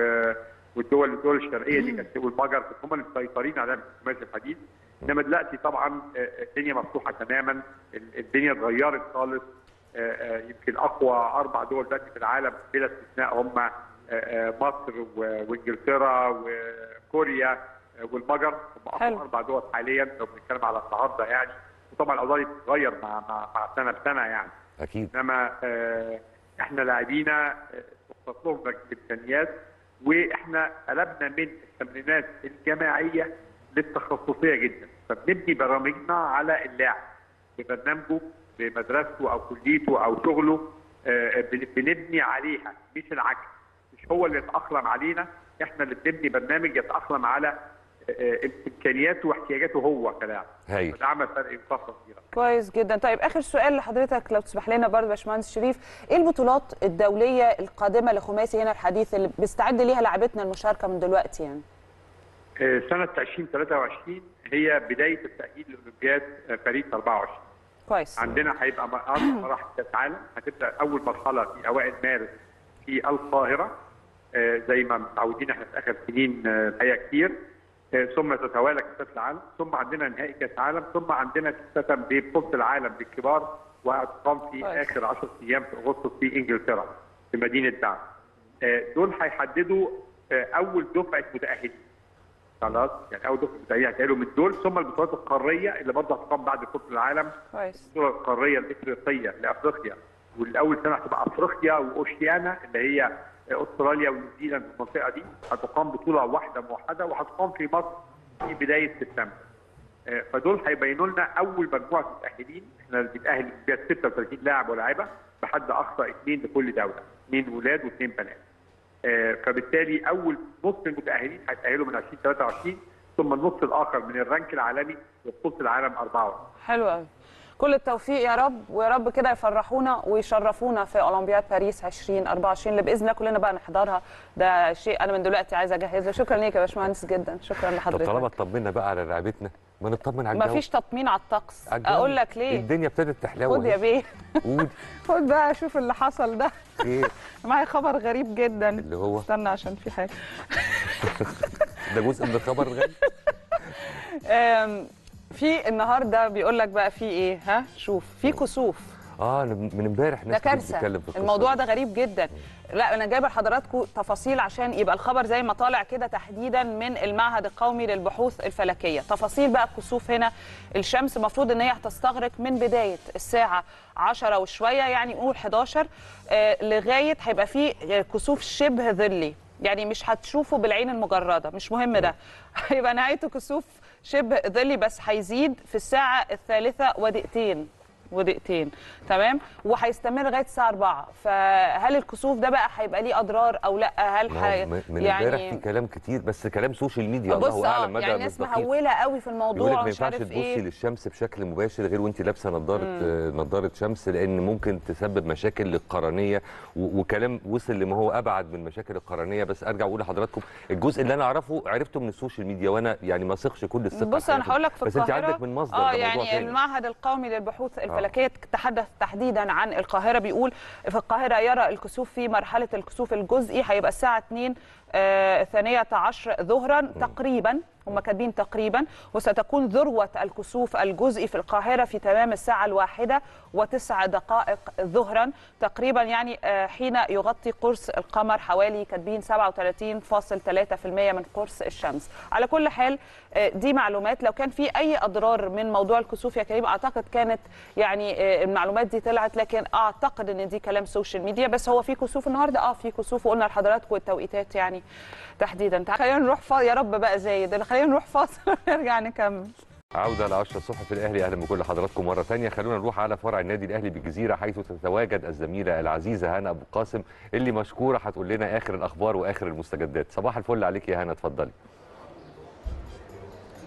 والدول الدول الشرقيه دي كانت والمجر هم اللي مسيطرين على الخماسي الحديد. انما دلوقتي طبعا الدنيا مفتوحه تماما، الدنيا اتغيرت خالص. يمكن اقوى اربع دول دلوقتي في العالم بلا استثناء هم مصر وانجلترا وكوريا والمجر، هم اقوى اربع دول حاليا لو بنتكلم على النهارده يعني. وطبعا الاوضاع بتتغير مع مع مع سنه بسنه يعني. اكيد. انما احنا لاعبينا مخصص لهم امكانيات، واحنا قلبنا من التمرينات الجماعيه للتخصصيه جدا، فبنبني برامجنا على اللاعب ببرنامجه بمدرسته او كليته او شغله، بنبني عليها مش العكس. مش هو اللي يتاقلم علينا، احنا اللي بنبني برنامج يتاقلم على امكانياته واحتياجاته هو كلاعب. هاي ده عمل فرق طفره كبيره. كويس جدا. طيب اخر سؤال لحضرتك لو تسمح لنا برضه باشمهندس شريف، ايه البطولات الدوليه القادمه لخماسي هنا الحديث اللي بيستعد ليها لاعبتنا المشاركه من دلوقتي يعني؟ سنه ألفين وثلاثة وعشرين هي بدايه التاهيل لاولمبياد باريس أربعة وعشرين. كويس. عندنا هيبقى اربع مراحل كاس عالم، هتبدا اول مرحله في اوائل مارس في القاهره زي ما متعودين احنا في اخر سنين الحقيقه كتير، ثم تتوالى كاس العالم، ثم عندنا نهائي كاس عالم، ثم عندنا تختتم ببطوله العالم للكبار وهتقام في كويس. اخر عشرة ايام في اغسطس في انجلترا في مدينه دعم. دول هيحددوا اول دفعه متاهلين. خلاص يعني اول دفعه متاهلين هيتاهلوا من دول، ثم البطولات القاريه اللي برضه هتقام بعد بطوله العالم. كويس. البطوله القاريه الافريقيه لافريقيا، والاول سنه هتبقى افريقيا واوشيانا اللي هي استراليا ونيوزيلاند في المنطقه دي، هتقام بطوله واحده موحده وهتقام في مصر في بدايه سبتمبر. فدول هيبينوا لنا اول مجموعه متاهلين، احنا بنتاهل فيها ستة وثلاثين لاعب ولاعبه بحد اقصى اثنين لكل دوله، اثنين ولاد واثنين بنات. فبالتالي اول نص المتاهلين هيتاهلوا من ألفين وثلاثة وعشرين، ثم النص الاخر من الرانك العالمي وبطوله العالم أربعة وعشرين. حلو قوي. كل التوفيق يا رب، ويا رب كده يفرحونا ويشرفونا في اولمبياد باريس ألفين وأربعة وعشرين اللي باذن الله كلنا بقى نحضرها. ده شيء انا من دلوقتي عايزه اجهز له. شكرا ليك يا باشمهندس جدا، شكرا لحضرتك. طب طالما اطمنا بقى على لعبتنا ما نطمن على الجو. مفيش تطمين على الطقس. اقول لك ليه؟ الدنيا ابتدت تحلو. خد يا بيه. قول. خد بقى شوف اللي حصل ده. خير. معايا خبر غريب جدا. اللي هو استنى عشان في حاجه. ده جزء من الخبر الغريب. في النهارده بيقول لك بقى في ايه؟ ها شوف في كسوف. اه من امبارح ناس بتتكلم في الموضوع ده غريب جدا. لا انا جايبه لحضراتكم تفاصيل عشان يبقى الخبر زي ما طالع كده تحديدا من المعهد القومي للبحوث الفلكيه. تفاصيل بقى الكسوف هنا، الشمس المفروض ان هي هتستغرق من بدايه الساعه عشرة وشويه يعني نقول حداشر آه لغايه هيبقى في كسوف شبه ظلي، يعني مش هتشوفه بالعين المجرده، مش مهم ده. هيبقى نهايته كسوف شبه ظلي بس هيزيد في الساعه الثالثه ودقيقتين ودقيقتين تمام، وهيستمر لغايه الساعه أربعة. فهل الكسوف ده بقى هيبقى ليه اضرار او لا؟ هل حي... من يعني امبارح في كلام كتير بس كلام سوشيال ميديا الله اعلم مدى يعني ناس مهوله قوي في الموضوع ومش عارف ايه. ما ينفعش تبصي للشمس بشكل مباشر غير وانت لابسه نظاره نظاره شمس، لان ممكن تسبب مشاكل للقرنيه و... وكلام وصل لما هو ابعد من مشاكل القرنيه. بس ارجع اقول لحضراتكم الجزء اللي انا اعرفه عرفته من السوشيال ميديا، وانا يعني ما اثقش كل الثقه. بص انا هقول لك في بس القاهره انت عندك من مصدر اه ده يعني موضوع تاني. المعهد القومي للبحوث الفلكيه تحدث تحديدا عن القاهره، بيقول في القاهره يرى الكسوف في مرحله الكسوف الجزئي هيبقى الساعه اتنين آه ثانيه عشر ظهرا تقريبا، هم كاتبين تقريبا، وستكون ذروه الكسوف الجزئي في القاهره في تمام الساعه الواحده وتسع دقائق ظهرا تقريبا، يعني آه حين يغطي قرص القمر حوالي كاتبين سبعة وثلاثين فاصلة ثلاثة بالمئة من قرص الشمس. على كل حال آه دي معلومات، لو كان في اي اضرار من موضوع الكسوف يا كريم اعتقد كانت يعني آه المعلومات دي طلعت، لكن اعتقد ان دي كلام سوشيال ميديا. بس هو في كسوف النهارده، اه في كسوف، وقلنا لحضراتكم التوقيتات يعني تحديدا. خلينا نروح فاصل يا رب بقى زايد، خلينا نروح فاصل ونرجع نكمل. عودة لعشرة الصبح في الأهلي، أهلا بكل حضراتكم مرة ثانية. خلونا نروح على فرع النادي الأهلي بالجزيرة حيث تتواجد الزميلة العزيزة هنا أبو قاسم اللي مشكورة هتقول لنا آخر الأخبار وآخر المستجدات. صباح الفل عليك يا هنا، اتفضلي.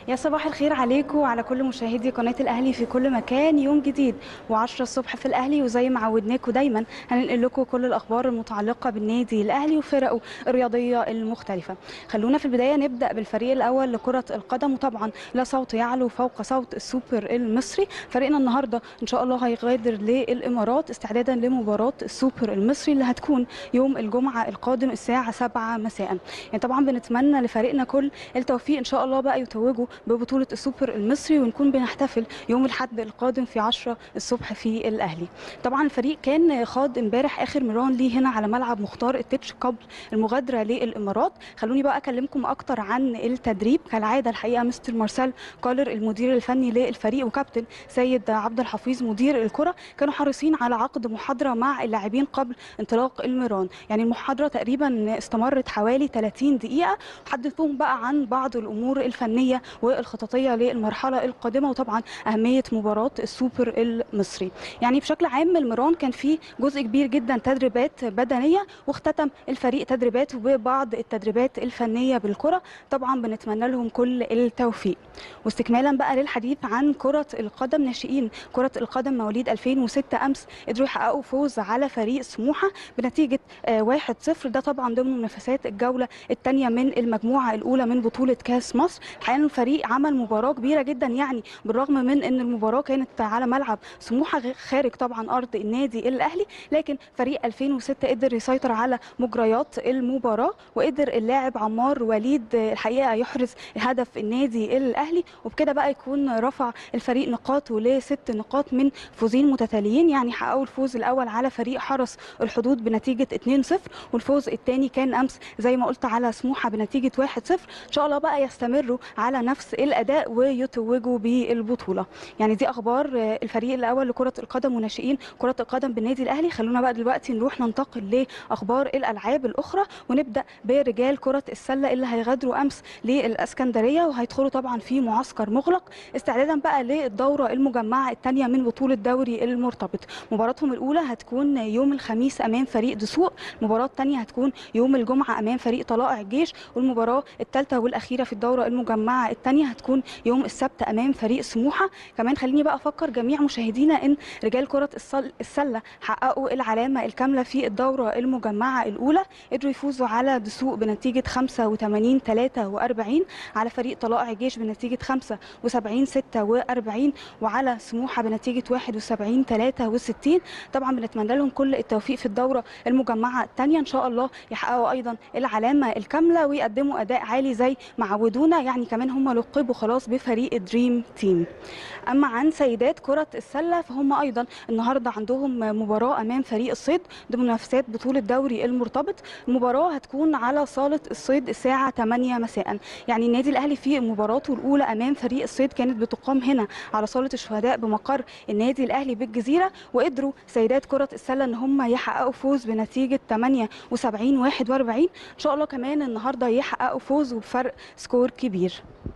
يا صباح الخير عليكم وعلى كل مشاهدي قناة الأهلي في كل مكان. يوم جديد وعشرة الصبح في الأهلي، وزي ما عودناكم دايما هننقل لكم كل الأخبار المتعلقة بالنادي الأهلي وفرقه الرياضية المختلفة. خلونا في البداية نبدأ بالفريق الأول لكرة القدم، وطبعا لا صوت يعلو فوق صوت السوبر المصري. فريقنا النهاردة إن شاء الله هيغادر للإمارات استعدادا لمباراة السوبر المصري اللي هتكون يوم الجمعة القادم الساعة سبعة مساء. يعني طبعا بنتمنى لفريقنا كل التوفيق إن شاء الله بقى يتوجوا ببطولة السوبر المصري، ونكون بنحتفل يوم الأحد القادم في عشرة الصبح في الأهلي. طبعا الفريق كان خاض امبارح آخر مران ليه هنا على ملعب مختار التتش قبل المغادرة للإمارات. خلوني بقى أكلمكم أكتر عن التدريب. كالعادة الحقيقة مستر مارسيل كولر المدير الفني للفريق وكابتن سيد عبد الحفيظ مدير الكرة كانوا حريصين على عقد محاضرة مع اللاعبين قبل انطلاق المران. يعني المحاضرة تقريبا استمرت حوالي ثلاثين دقيقة، وحدثوهم بقى عن بعض الأمور الفنية والخططيه للمرحله القادمه، وطبعا اهميه مباراه السوبر المصري. يعني بشكل عام المران كان فيه جزء كبير جدا تدريبات بدنيه، واختتم الفريق تدريبات وبعض التدريبات الفنيه بالكره. طبعا بنتمنى لهم كل التوفيق. واستكمالا بقى للحديث عن كره القدم، ناشئين كره القدم مواليد ألفين وستة امس قدروا يحققوا فوز على فريق سموحه بنتيجه واحد صفر. ده طبعا ضمن منافسات الجوله الثانيه من المجموعه الاولى من بطوله كاس مصر. الحقيقه الفريق عمل مباراه كبيره جدا، يعني بالرغم من ان المباراه كانت على ملعب سموحه خارج طبعا ارض النادي الاهلي، لكن فريق ألفين وستة قدر يسيطر على مجريات المباراه، وقدر اللاعب عمار وليد الحقيقه يحرز هدف النادي الاهلي، وبكده بقى يكون رفع الفريق نقاطه لست نقاط من فوزين متتاليين. يعني حققوا الفوز الاول على فريق حرس الحدود بنتيجه اتنين صفر، والفوز الثاني كان امس زي ما قلت على سموحه بنتيجه واحد صفر. ان شاء الله بقى يستمروا على نفس الاداء ويتوجوا بالبطوله. يعني دي اخبار الفريق الاول لكره القدم وناشئين كره القدم بالنادي الاهلي. خلونا بقى دلوقتي نروح ننتقل لاخبار الالعاب الاخرى، ونبدا برجال كره السله اللي هيغادروا امس للاسكندريه، وهيدخلوا طبعا في معسكر مغلق استعدادا بقى للدوره المجمعه الثانيه من بطوله دوري المرتبط. مباراتهم الاولى هتكون يوم الخميس امام فريق دسوق، المباراه الثانيه هتكون يوم الجمعه امام فريق طلائع الجيش، والمباراه الثالثه والاخيره في الدوره المجمعه الثانيه هتكون يوم السبت امام فريق سموحه. كمان خليني بقى افكر جميع مشاهدينا ان رجال كره السله حققوا العلامه الكامله في الدوره المجمعه الاولى، قدروا يفوزوا على دسوق بنتيجه خمسة وثمانين ثلاثة وأربعين، على فريق طلائع الجيش بنتيجه خمسة وسبعين ستة وأربعين، وعلى سموحه بنتيجه واحد وسبعين ثلاثة وستين. طبعا بنتمنى لهم كل التوفيق في الدوره المجمعه الثانيه، ان شاء الله يحققوا ايضا العلامه الكامله ويقدموا اداء عالي زي ما عودونا. يعني كمان هم لقبوا خلاص بفريق دريم تيم. اما عن سيدات كره السله فهم ايضا النهارده عندهم مباراه امام فريق الصيد ضمن منافسات بطوله دوري المرتبط. المباراه هتكون على صاله الصيد الساعه ثمانية مساء. يعني النادي الاهلي في مباراته الاولى امام فريق الصيد كانت بتقام هنا على صاله الشهداء بمقر النادي الاهلي بالجزيره، وقدروا سيدات كره السله ان هم يحققوا فوز بنتيجه ثمانية وسبعين واحد وأربعين. ان شاء الله كمان النهارده يحققوا فوز وبفرق سكور كبير.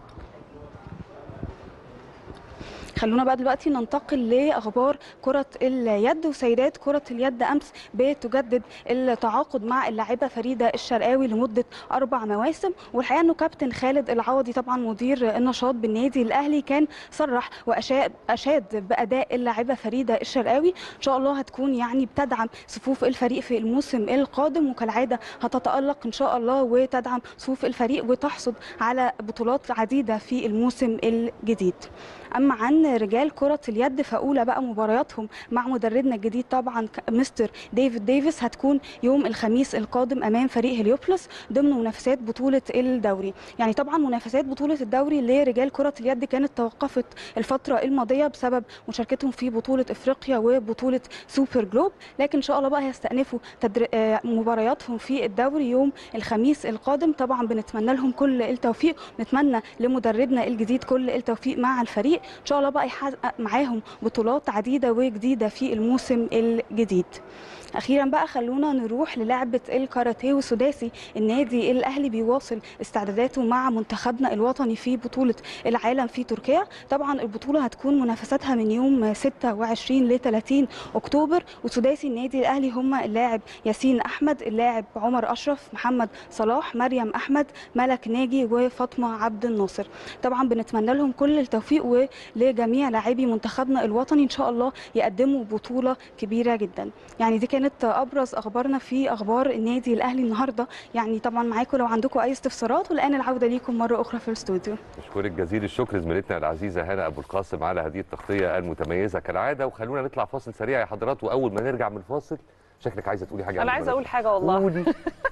خلونا بقى دلوقتي ننتقل لاخبار كره اليد. وسيدات كره اليد امس بتجدد التعاقد مع اللاعبه فريده الشرقاوي لمده اربع مواسم، والحقيقه انه كابتن خالد العوضي طبعا مدير النشاط بالنادي الاهلي كان صرح واشاد اشاد باداء اللاعبه فريده الشرقاوي. ان شاء الله هتكون يعني بتدعم صفوف الفريق في الموسم القادم، وكالعاده هتتالق ان شاء الله وتدعم صفوف الفريق وتحصد على بطولات عديده في الموسم الجديد. اما عن رجال كره اليد فاولى بقى مبارياتهم مع مدربنا الجديد طبعا مستر ديفيد ديفيس هتكون يوم الخميس القادم امام فريق هليوبلس ضمن منافسات بطوله الدوري. يعني طبعا منافسات بطوله الدوري لرجال كره اليد كانت توقفت الفتره الماضيه بسبب مشاركتهم في بطوله افريقيا وبطوله سوبر جلوب، لكن ان شاء الله بقى هيستأنفوا تدر... مبارياتهم في الدوري يوم الخميس القادم. طبعا بنتمنى لهم كل التوفيق، نتمنى لمدربنا الجديد كل التوفيق مع الفريق. ان شاء الله بقى الله يحقق معاهم بطولات عديده وجديده في الموسم الجديد. اخيرا بقى خلونا نروح للعبه الكاراتيه والسداسي. النادي الاهلي بيواصل استعداداته مع منتخبنا الوطني في بطوله العالم في تركيا. طبعا البطوله هتكون منافساتها من يوم ستة وعشرين ل ثلاثين اكتوبر. وسداسي النادي الاهلي هم اللاعب ياسين احمد، اللاعب عمر اشرف، محمد صلاح، مريم احمد، ملك ناجي، وفاطمه عبد الناصر. طبعا بنتمنى لهم كل التوفيق ولجميع لاعبي منتخبنا الوطني، ان شاء الله يقدموا بطوله كبيره جدا. يعني دي كانت ابرز اخبارنا في اخبار النادي الاهلي النهارده. يعني طبعا معاكم لو عندكم اي استفسارات، والان العوده ليكم مره اخرى في الاستوديو. اشكرك جزيل الشكر زميلتنا العزيزه هنا ابو القاسم على هذه التغطيه المتميزه كالعاده. وخلونا نطلع فاصل سريع يا حضرات، واول ما نرجع من الفاصل شكلك عايزه تقولي حاجه. انا عايزه اقول حاجه والله. قولي.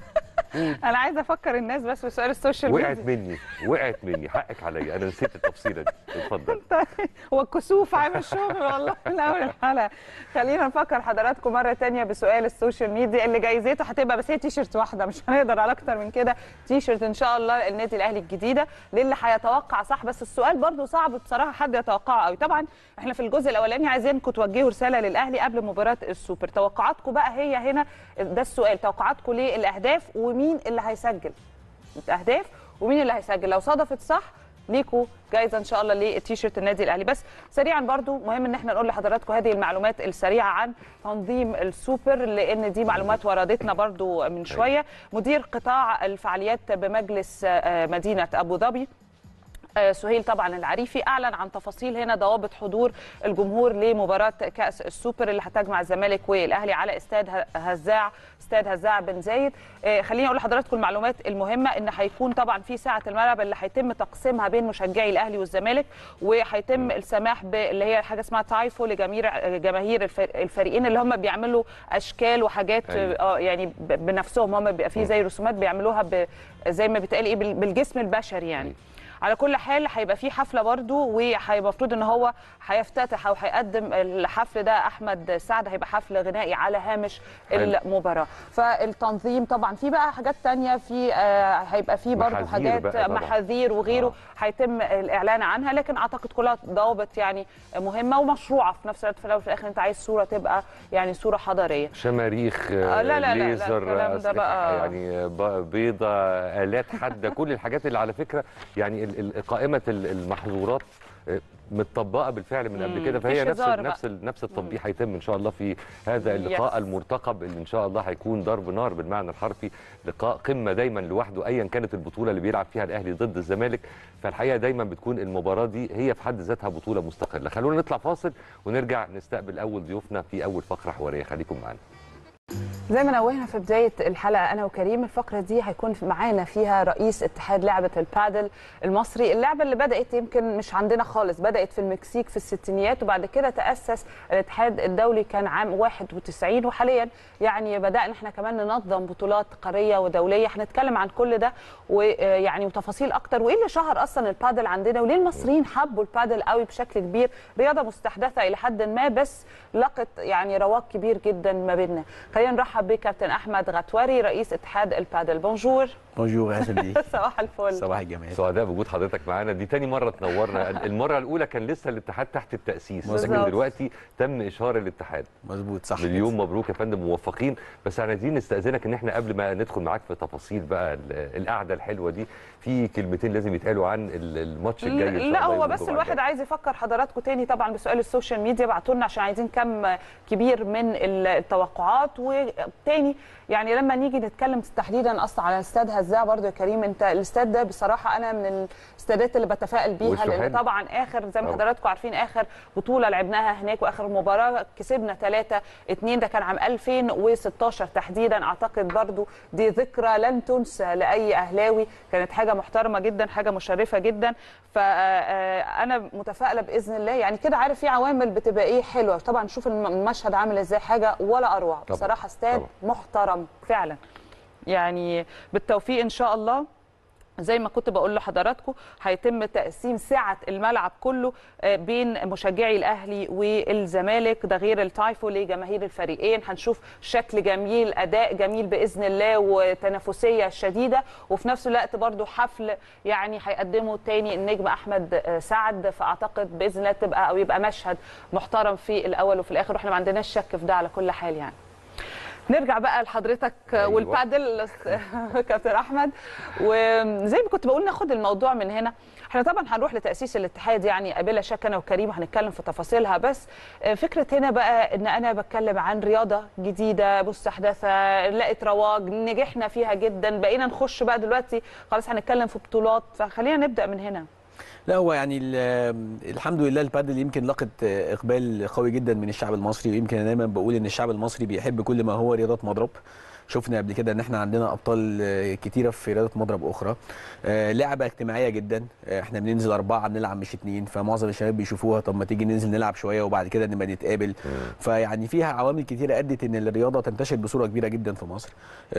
انا عايزه افكر الناس بس بسؤال السوشيال ميديا. وقعت مني وقعت مني حقك عليا، انا نسيت التفصيله دي. اتفضل. هو الكسوف عامل شغل والله من اول الحلقه. خلينا نفكر حضراتكم مره ثانيه بسؤال السوشيال ميديا اللي جايزته هتبقى بس هي تيشرت واحده، مش هنقدر على اكتر من كده. تيشرت ان شاء الله النادي الاهلي الجديده للي هيتوقع صح. بس السؤال برضو صعب بصراحه حد يتوقعه قوي. طبعا احنا في الجزء الاولاني عايزينكم توجهوا رساله للاهلي قبل مباراه السوبر. توقعاتكم بقى هي هنا ده السؤال، توقعاتكم للاهداف ومين اللي هيسجل الاهداف ومين اللي هيسجل. لو صادفت صح ليكوا جايزه ان شاء الله للتيشيرت النادي الاهلي. بس سريعا برضو مهم ان احنا نقول لحضراتكم هذه المعلومات السريعه عن تنظيم السوبر، لان دي معلومات وردتنا برضو من شويه. مدير قطاع الفعاليات بمجلس مدينه ابو ظبي سهيل طبعا العريفي اعلن عن تفاصيل هنا ضوابط حضور الجمهور لمباراه كاس السوبر اللي هتجمع الزمالك والاهلي على استاد هزاع استاد هزاع بن زايد. خليني اقول لحضراتكم المعلومات المهمه ان هيكون طبعا في ساعه الملعب اللي هيتم تقسيمها بين مشجعي الاهلي والزمالك، وهيتم السماح باللي هي حاجه اسمها تايفو لجماهير جماهير الفريقين اللي هم بيعملوا اشكال وحاجات اه يعني بنفسهم، هم بيبقى في زي رسومات بيعملوها زي ما بيتقال ايه بالجسم البشري يعني. على كل حال هيبقى في حفله برضو، وهيبقى المفروض ان هو هيفتتح او هيقدم الحفل ده احمد سعد، هيبقى حفل غنائي على هامش المباراه. فالتنظيم طبعا في بقى حاجات ثانيه، في آه هيبقى في برضو حاجات محاذير وغيره هيتم آه. الاعلان عنها، لكن اعتقد كلها ضوابط يعني مهمه ومشروعه في نفس الوقت. في الاول وفي الاخر انت عايز صوره تبقى يعني صوره حضاريه، شماريخ آه لا لا ليزر لا لا ده بقى يعني بيضه الات حاده كل الحاجات اللي على فكره يعني قائمه المحظورات متطبقه بالفعل من قبل كده، فهي نفس نفس نفس التطبيق هيتم ان شاء الله في هذا اللقاء المرتقب اللي ان شاء الله هيكون ضرب نار بالمعنى الحرفي. لقاء قمه دايما لوحده ايا كانت البطوله اللي بيلعب فيها الاهلي ضد الزمالك، فالحقيقه دايما بتكون المباراه دي هي في حد ذاتها بطوله مستقله. خلونا نطلع فاصل ونرجع نستقبل اول ضيوفنا في اول فقره حواريه، خليكم معانا. زي ما نوهنا في بدايه الحلقه انا وكريم، الفقره دي هيكون معانا فيها رئيس اتحاد لعبه البادل المصري، اللعبه اللي بدات يمكن مش عندنا خالص، بدات في المكسيك في الستينيات وبعد كده تاسس الاتحاد الدولي كان عام واحد وتسعين، وحاليا يعني بدانا احنا كمان ننظم بطولات قاريه ودوليه. هنتكلم عن كل ده ويعني وتفاصيل اكتر، وايه اللي شهر اصلا البادل عندنا، وليه المصريين حبوا البادل قوي بشكل كبير. رياضه مستحدثه الى حد ما بس لقت يعني رواج كبير جدا ما بيننا. خلينا نرحب بكابتن احمد غتوري رئيس اتحاد البادل. بونجور. بونجور، اهلا بيك. صباح الفل. صباح الجمال. سعداء بوجود حضرتك معانا، دي تاني مره تنورنا. المره الاولى كان لسه الاتحاد تحت التاسيس، لكن دلوقتي تم اشهار الاتحاد. مظبوط صح. مليون مبروك يا فندم، موفقين. بس عايزين نستاذنك ان احنا قبل ما ندخل معاك في تفاصيل بقى القعده الحلوه دي، في كلمتين لازم يتقالوا عن الماتش الجاي. لا هو بس الواحد عايز يفكر حضراتكم تاني طبعا بسؤال السوشيال ميديا، ابعتوا لنا عشان عايزين كم كبير من التوقعات. وتاني يعني لما نيجي نتكلم تحديدا اصلا على استاد هزاع برضو يا كريم، انت الاستاد ده بصراحه انا من الاستادات اللي بتفائل بيها، لان طبعا اخر زي ما حضراتكم عارفين اخر بطوله لعبناها هناك واخر مباراه كسبنا ثلاثة اتنين، ده كان عام ألفين وستاشر تحديدا. اعتقد برضو دي ذكرى لن تنسى لاي اهلاوي، كانت حاجه محترمه جدا، حاجه مشرفه جدا. فانا متفائله باذن الله يعني كده. عارف في عوامل بتبقى ايه حلوه طبعا، نشوف المشهد عامل ازاي، حاجه ولا اروع بصراحه. استاد محترم فعلا يعني، بالتوفيق ان شاء الله. زي ما كنت بقول لحضراتكم هيتم تقسيم سعه الملعب كله بين مشجعي الاهلي والزمالك، ده غير التايفو لجماهير الفريقين. هنشوف شكل جميل، اداء جميل باذن الله، وتنافسيه شديده، وفي نفس الوقت برضو حفل يعني هيقدمه تاني النجم احمد سعد. فاعتقد باذن الله تبقى او يبقى مشهد محترم في الاول وفي الاخر، واحنا ما عندناش شك في ده على كل حال. يعني نرجع بقى لحضرتك أيوة. والبادل كابتن احمد، وزي ما كنت بقول ناخد الموضوع من هنا. احنا طبعا هنروح لتاسيس الاتحاد يعني بلا شك انا وكريم هنتكلم في تفاصيلها، بس فكره هنا بقى ان انا بتكلم عن رياضه جديده مستحدثه لقت رواج، نجحنا فيها جدا، بقينا نخش بقى دلوقتي خلاص هنتكلم في بطولات، فخلينا نبدا من هنا. لا هو يعني الحمد لله البادل يمكن لقت اقبال قوي جدا من الشعب المصري، ويمكن انا دايما بقول ان الشعب المصري بيحب كل ما هو رياضات مضرب. شفنا قبل كده ان احنا عندنا ابطال كتيره في رياضه مضرب اخرى. لعبه اجتماعيه جدا، احنا بننزل اربعه بنلعب مش اتنين، فمعظم الشباب بيشوفوها طب ما تيجي ننزل نلعب شويه وبعد كده نبقى نتقابل. فيعني فيها عوامل كتيره ادت ان الرياضه تنتشر بصوره كبيره جدا في مصر.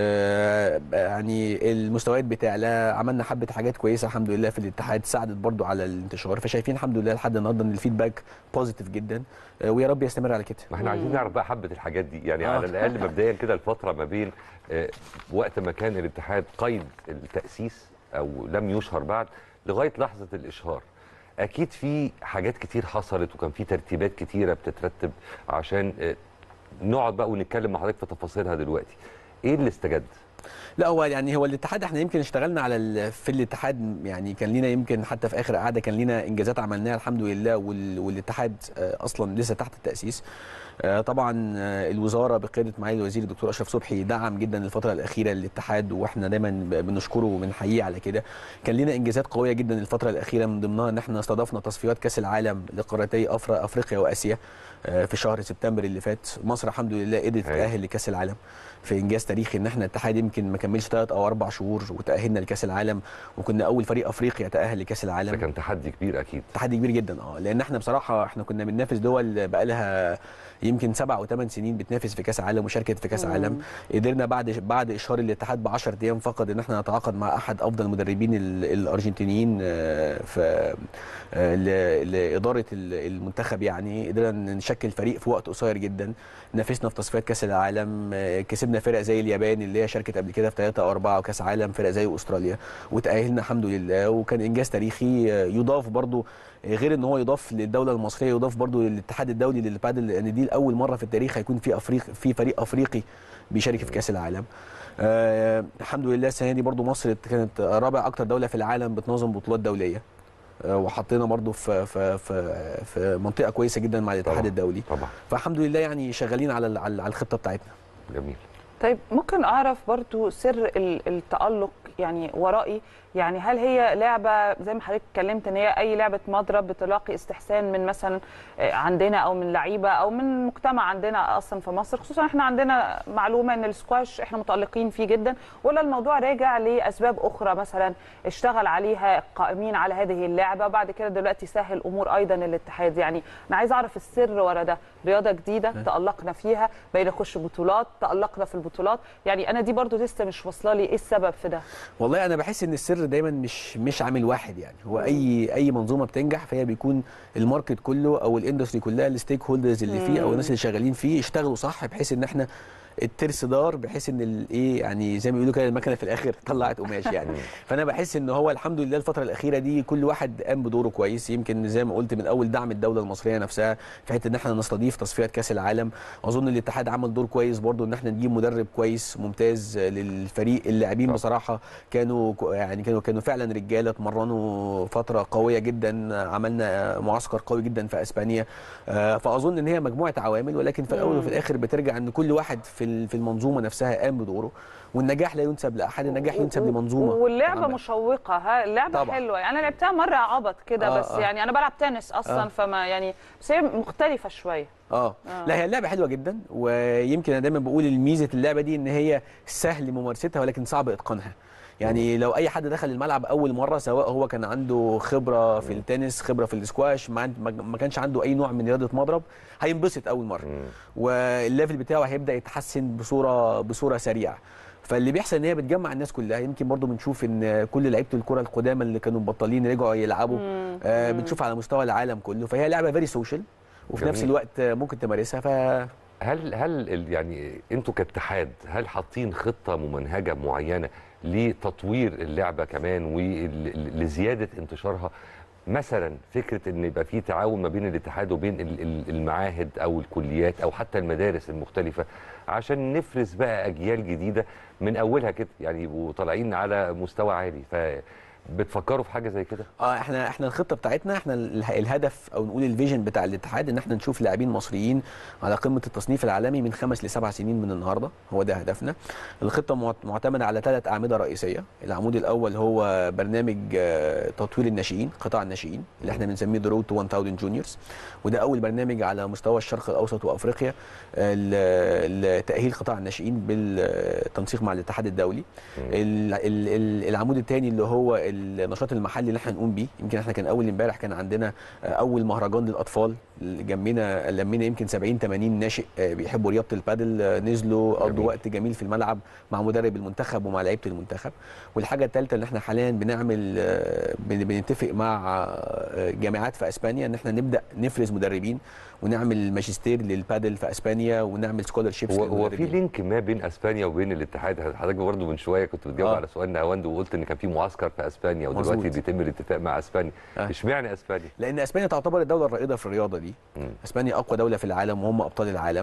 يعني المستويات بتاعلى، عملنا حبه حاجات كويسه الحمد لله في الاتحاد ساعدت برضو على الانتشار، فشايفين الحمد لله لحد النهارده ان الفيدباك بوزيتيف جدا، ويا رب يستمر على كده. ما احنا عايزين نعرف بقى حبه الحاجات دي يعني آه. على الاقل مبدئيا كده الفتره ما بين آه وقت ما كان الاتحاد قيد التاسيس او لم يشهر بعد لغايه لحظه الاشهار، اكيد في حاجات كتير حصلت وكان في ترتيبات كتيره بتترتب عشان آه نقعد بقى ونتكلم مع حضرتك في تفاصيلها دلوقتي. ايه اللي استجد؟ لا هو يعني هو الاتحاد احنا يمكن اشتغلنا على في الاتحاد، يعني كان لينا يمكن حتى في اخر قعده كان لينا انجازات عملناها الحمد لله، والاتحاد اصلا لسه تحت التاسيس. طبعا الوزاره بقياده معالي الوزير الدكتور اشرف صبحي دعم جدا الفتره الاخيره للاتحاد، واحنا دايما بنشكره وبنحييه على كده. كان لنا انجازات قويه جدا الفتره الاخيره، من ضمنها ان احنا استضفنا تصفيات كاس العالم لقارتي افريقيا واسيا في شهر سبتمبر اللي فات. مصر الحمد لله قدرت تتاهل لكاس العالم في انجاز تاريخي، ان احنا الاتحاد يمكن ما كملش ثلاث او اربع شهور وتاهلنا لكاس العالم، وكنا اول فريق افريقيا يتاهل لكاس العالم. ده كان تحدي كبير اكيد. تحدي كبير جدا اه، لان احنا بصراحه احنا كنا بننافس دول بقى لها يمكن سبع او ثمان سنين بتنافس في كاس عالم وشاركت في كاس عالم. قدرنا بعد بعد اشهار الاتحاد ب عشرة ايام فقط ان احنا نتعاقد مع احد افضل المدربين الارجنتينيين في لاداره المنتخب، يعني قدرنا نشكل فريق في وقت قصير جدا. نافسنا في تصفيات كاس العالم، كسبنا فرق زي اليابان اللي هي شاركت قبل كده في ثلاثة او أربعة وكاس عالم، فرق زي استراليا، وتاهلنا الحمد لله. وكان انجاز تاريخي يضاف برضو، غير ان هو يضاف للدوله المصريه، يضاف برضو للاتحاد الدولي للبادل، لان دي لاول مره في التاريخ هيكون في افريق في فريق افريقي بيشارك في كاس العالم. آه الحمد لله السنه دي برضو مصر كانت رابع اكتر دوله في العالم بتنظم بطولات دوليه، آه وحطينا برضو في في في في منطقه كويسه جدا مع الاتحاد الدولي طبعا. فالحمد لله يعني شغالين على على الخطه بتاعتنا. جميل. طيب ممكن اعرف برضو سر التألق يعني ورائي، يعني هل هي لعبه زي ما حضرتك اتكلمت ان هي اي لعبه مضرب بتلاقي استحسان من مثلا عندنا او من لعيبه او من مجتمع عندنا اصلا في مصر، خصوصا احنا عندنا معلومه ان السكواش احنا متألقين فيه جدا، ولا الموضوع راجع لاسباب اخرى مثلا اشتغل عليها قائمين على هذه اللعبه وبعد كده دلوقتي سهل امور ايضا الاتحاد؟ يعني انا عايز اعرف السر ورا ده. رياضه جديده تألقنا فيها، بقينا نخش بطولات، تألقنا في البطولات، يعني انا دي برضو لسه مش واصله لي ايه السبب في ده. والله انا بحس ان السر دايما مش مش عامل واحد، يعني هو اي اي منظومه بتنجح فهي بيكون الماركت كله او الاندستري كلها الستيك هولدرز اللي فيه او الناس اللي شغالين فيه يشتغلوا صح، بحيث ان احنا الترس دار، بحيث ان الايه يعني زي ما بيقولوا كده المكنه في الاخر طلعت قماش يعني. فانا بحس ان هو الحمد لله الفتره الاخيره دي كل واحد قام بدوره كويس، يمكن زي ما قلت من اول دعم الدوله المصريه نفسها في حته ان احنا نستضيف تصفيات كاس العالم. اظن الاتحاد عمل دور كويس برضو ان احنا نجيب مدرب كويس ممتاز للفريق. اللاعبين بصراحه كانوا يعني كانوا كانوا فعلا رجاله، اتمرنوا فتره قويه جدا، عملنا معسكر قوي جدا في اسبانيا. فاظن ان هي مجموعه عوامل، ولكن في الاول وفي الاخر بترجع ان كل واحد في في المنظومه نفسها قام بدوره، والنجاح لا ينسب لاحد، النجاح ينسب لمنظومه. واللعبه مشوقه، ها اللعبه طبعا. حلوه يعني. انا لعبتها مره عبط كده آه بس آه. يعني انا بلعب تنس اصلا آه. فما يعني بس هي مختلفه شويه. آه. اه لا هي اللعبه حلوه جدا، ويمكن انا دايما بقول الميزه اللعبه دي ان هي سهل ممارستها ولكن صعب اتقانها. يعني لو اي حد دخل الملعب اول مره، سواء هو كان عنده خبره في التنس، خبره في الاسكواش، ما كانش عنده اي نوع من رياضه مضرب، هينبسط اول مره، والليفل بتاعه هيبدا يتحسن بصوره بصوره سريعه. فاللي بيحصل ان هي بتجمع الناس كلها. يمكن برضو بنشوف ان كل لعيبه الكره القدامى اللي كانوا مبطلين رجعوا يلعبوا. آه بنشوف على مستوى العالم كله، فهي لعبه فيري سوشيال وفي جميل. نفس الوقت ممكن تمارسها. ف هل هل ال- يعني انتوا كاتحاد هل حاطين خطه ممنهجه معينه لتطوير اللعبه كمان ولزياده انتشارها؟ مثلا فكره ان يبقى في تعاون ما بين الاتحاد وبين ال- ال- المعاهد او الكليات او حتى المدارس المختلفه عشان نفرز بقى اجيال جديده من اولها كده، يعني يبقوا طالعين على مستوى عالي. ف بتفكروا في حاجه زي كده؟ اه احنا احنا الخطه بتاعتنا، احنا اله- الهدف او نقول الفيجن بتاع الاتحاد ان احنا نشوف لاعبين مصريين على قمه التصنيف العالمي من خمس لسبع سنين من النهارده، هو ده هدفنا. الخطه معت- معتمده على ثلاث اعمده رئيسيه. العمود الاول هو برنامج آه، تطوير الناشئين، قطاع الناشئين اللي احنا بنسميه ذا رود تو ألف جونيورز، وده اول برنامج على مستوى الشرق الاوسط وافريقيا آه، ل- لتاهيل قطاع الناشئين بالتنسيق مع الاتحاد الدولي. ال- ال- ال- العمود الثاني اللي هو النشاط المحلي اللي احنا نقوم بيه. يمكن احنا كان اول امبارح كان عندنا اول مهرجان للاطفال، جمينا لمينا يمكن سبعين ثمانين ناشئ بيحبوا رياضه البادل، نزلوا قضوا وقت جميل في الملعب مع مدرب المنتخب ومع لعيبه المنتخب. والحاجه الثالثه اللي احنا حاليا بنعمل بن- بنتفق مع جامعات في اسبانيا ان احنا نبدا نفرز مدربين ونعمل ماجستير للبادل في اسبانيا ونعمل سكولرشيبس. هو هو في لينك ما بين اسبانيا وبين الاتحاد؟ حضرتك برضه من شويه كنت بتجاوب آه. على سؤال نهاوند وقلت ان كان في معسكر في اسبانيا ودلوقتي مظبوط. بيتم الاتفاق مع اسبانيا. آه. اشمعنى اسبانيا؟ لان اسبانيا تعتبر الدوله الرائده في الرياضه دي. مم. اسبانيا اقوى دوله في العالم وهم ابطال العالم،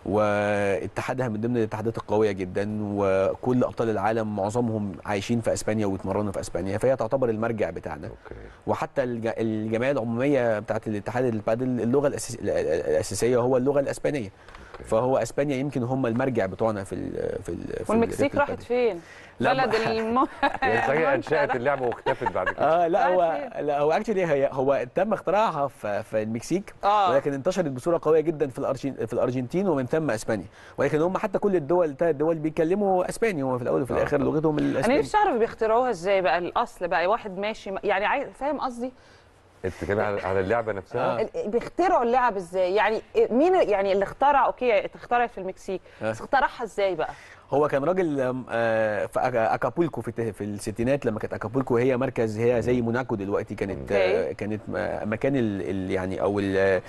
واتحادها من ضمن الاتحادات القويه جدا، وكل ابطال العالم معظمهم عايشين في اسبانيا ويتمرنوا في اسبانيا، فهي تعتبر المرجع بتاعنا. اوكي. وحتى الج- الجمعيه العموميه بتاعت الاتحاد البادل اللغه الأساس- الاساسيه هو اللغه الاسبانيه. فهو اسبانيا يمكن هم المرجع بتوعنا في ال في ال في والمكسيك ال- راحت فين؟ لا، بلد ما- الم... يعني صحيح المنشأ انشات ده. اللعبه واختفت بعد كده. اه لا هو راحت لا هو اكشلي هي هو تم اختراعها في في المكسيك، آه. ولكن انتشرت بصوره قويه جدا في الارجنتين في الارجنتين ومن ثم اسبانيا. ولكن هم حتى كل الدول الثلاث دول بيتكلموا اسباني، هم في الاول وفي آه. الاخر لغتهم انا الاسباني. نفسي اعرف بيخترعوها ازاي بقى، الاصل بقى واحد ماشي يعني عايز فاهم قصدي؟ انت كمان على على اللعبه نفسها؟ آه. بيخترعوا اللعب ازاي؟ يعني مين يعني اللي اخترع؟ اوكي اتخترعت في المكسيك، آه. بس اخترعها ازاي بقى؟ هو كان راجل آم، آه، في أكا- اكابولكو في الت- في الستينات، لما كانت اكابولكو هي مركز، هي زي موناكو دلوقتي، كانت آه، أوكي. كانت م- مكان ال ال- يعني او ال-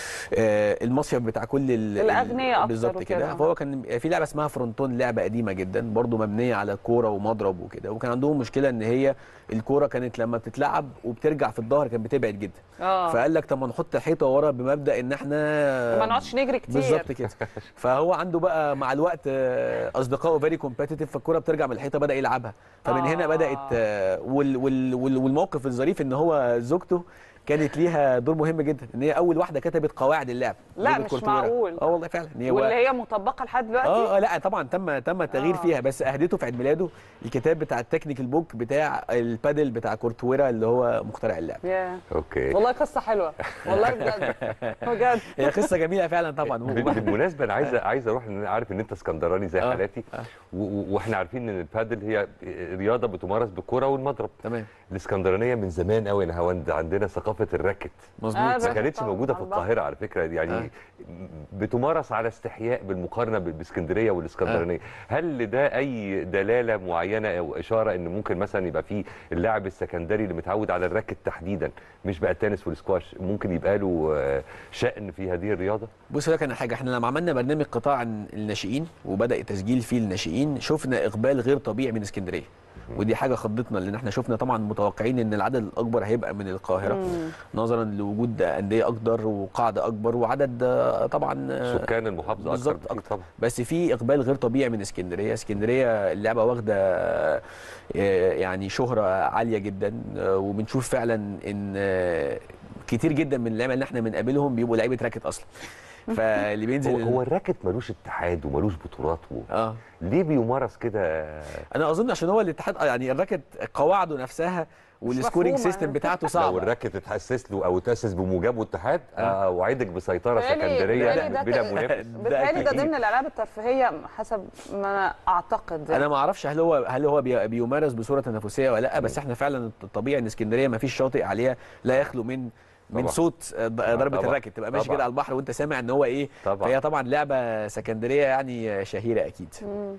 آه، المصيف بتاع كل ال- الأغنياء أكتر بالظبط وكده. كده. فهو كان في لعبه اسمها فرونتون، لعبه قديمه جدا برضو مبنيه على كوره ومضرب وكده، وكان عندهم مشكله ان هي الكوره كانت لما بتتلعب وبترجع في الظهر كانت بتبعد جدا. اه فقال لك طب ما نحط حيطه ورا بمبدا ان احنا ما نقعدش نجري كتير. بالظبط كده. فهو عنده بقى مع الوقت آه، اصدقائه فيري كومبيتيتيف، فالكوره بترجع من الحيطه بدا يلعبها. فمن آه. هنا بدات آه، وال وال وال والموقف الظريف ان هو زوجته كانت ليها دور مهم جدا، ان هي اول واحده كتبت قواعد اللعب. لا، لعبة مش كورتورا. معقول. اه والله فعلا. هي واللي هي مطبقه لحد دلوقتي. اه اه لا طبعا تم تم التغيير آه. فيها، بس اهدته في عيد ميلاده الكتاب بتاع التكنيكال بوك بتاع البادل بتاع كورتورا اللي هو مخترع اللعب. يا اوكي. والله قصه حلوه والله بجد بجد. هي قصه جميله فعلا طبعا. بال- بالمناسبه انا عايز عايز اروح، لان انا عارف ان انت اسكندراني زي آه. حالاتي، آه. و- و- واحنا عارفين ان البادل هي رياضه بتمارس بالكره والمضرب. تمام الاسكندرانيه من زمان قوي يا نهاوند عندنا ثقافه الراكت، مظبوط. آه، ما الراكت كانتش طبعاً موجوده في على البحر. القاهره على فكره، يعني آه. بتمارس على استحياء بالمقارنه ب- باسكندريه والاسكندرانيه. آه. هل ده اي دلاله معينه او اشاره ان ممكن مثلا يبقى في اللاعب السكندري اللي متعود على الراكت تحديدا، مش بقى التنس والسكواش، ممكن يبقى له آه، شأن في هذه الرياضه؟ بص لك انا حاجه، احنا لما عملنا برنامج قطاع الناشئين وبدا التسجيل فيه الناشئين، شفنا اقبال غير طبيعي من اسكندريه، ودي حاجه خضتنا، لان احنا شفنا طبعا متوقعين ان العدد الاكبر هيبقى من القاهره مم. نظرا لوجود انديه اكتر وقاعده اكبر وعدد آه، طبعا آه، سكان المحافظه اكثر بالظبط بكتير أكتر. طبعا. بس في اقبال غير طبيعي من اسكندريه. اسكندريه اللعبه واخده آه، يعني شهره عاليه جدا، آه، وبنشوف فعلا ان آه، كتير جدا من اللعيبه اللي احنا بنقابلهم بيبقوا لعيبه راكت اصلا. فاللي بينزل هو, هو الراكت ملوش اتحاد وملوش بطولات و... اه ليه بيمارس كده؟ انا اظن عشان هو الاتحاد، يعني الراكت قواعده نفسها والسكورينج مفهومة. سيستم بتاعته لو صعبه. الراكت اتحسس له او تاسس بموجبه اتحاد، آه. اوعدك بسيطره بيتهيألي- سكندريه بيتهيألي ده بلا ك- منافس. بيتهيألي ده ضمن الالعاب الترفيهيه حسب ما انا اعتقد. انا ما اعرفش هل هو هل هو بي- بيمارس بصوره تنافسيه ولا لا، بس احنا فعلا الطبيعي ان اسكندريه ما فيش شاطئ عليها لا يخلو من من طبعا. صوت ضربه طبعا. الراكت، تبقى ماشي طبعا. كده على البحر وانت سامع ان هو ايه. طبعا. فهي طبعا لعبه سكندريه يعني شهيره اكيد. مم.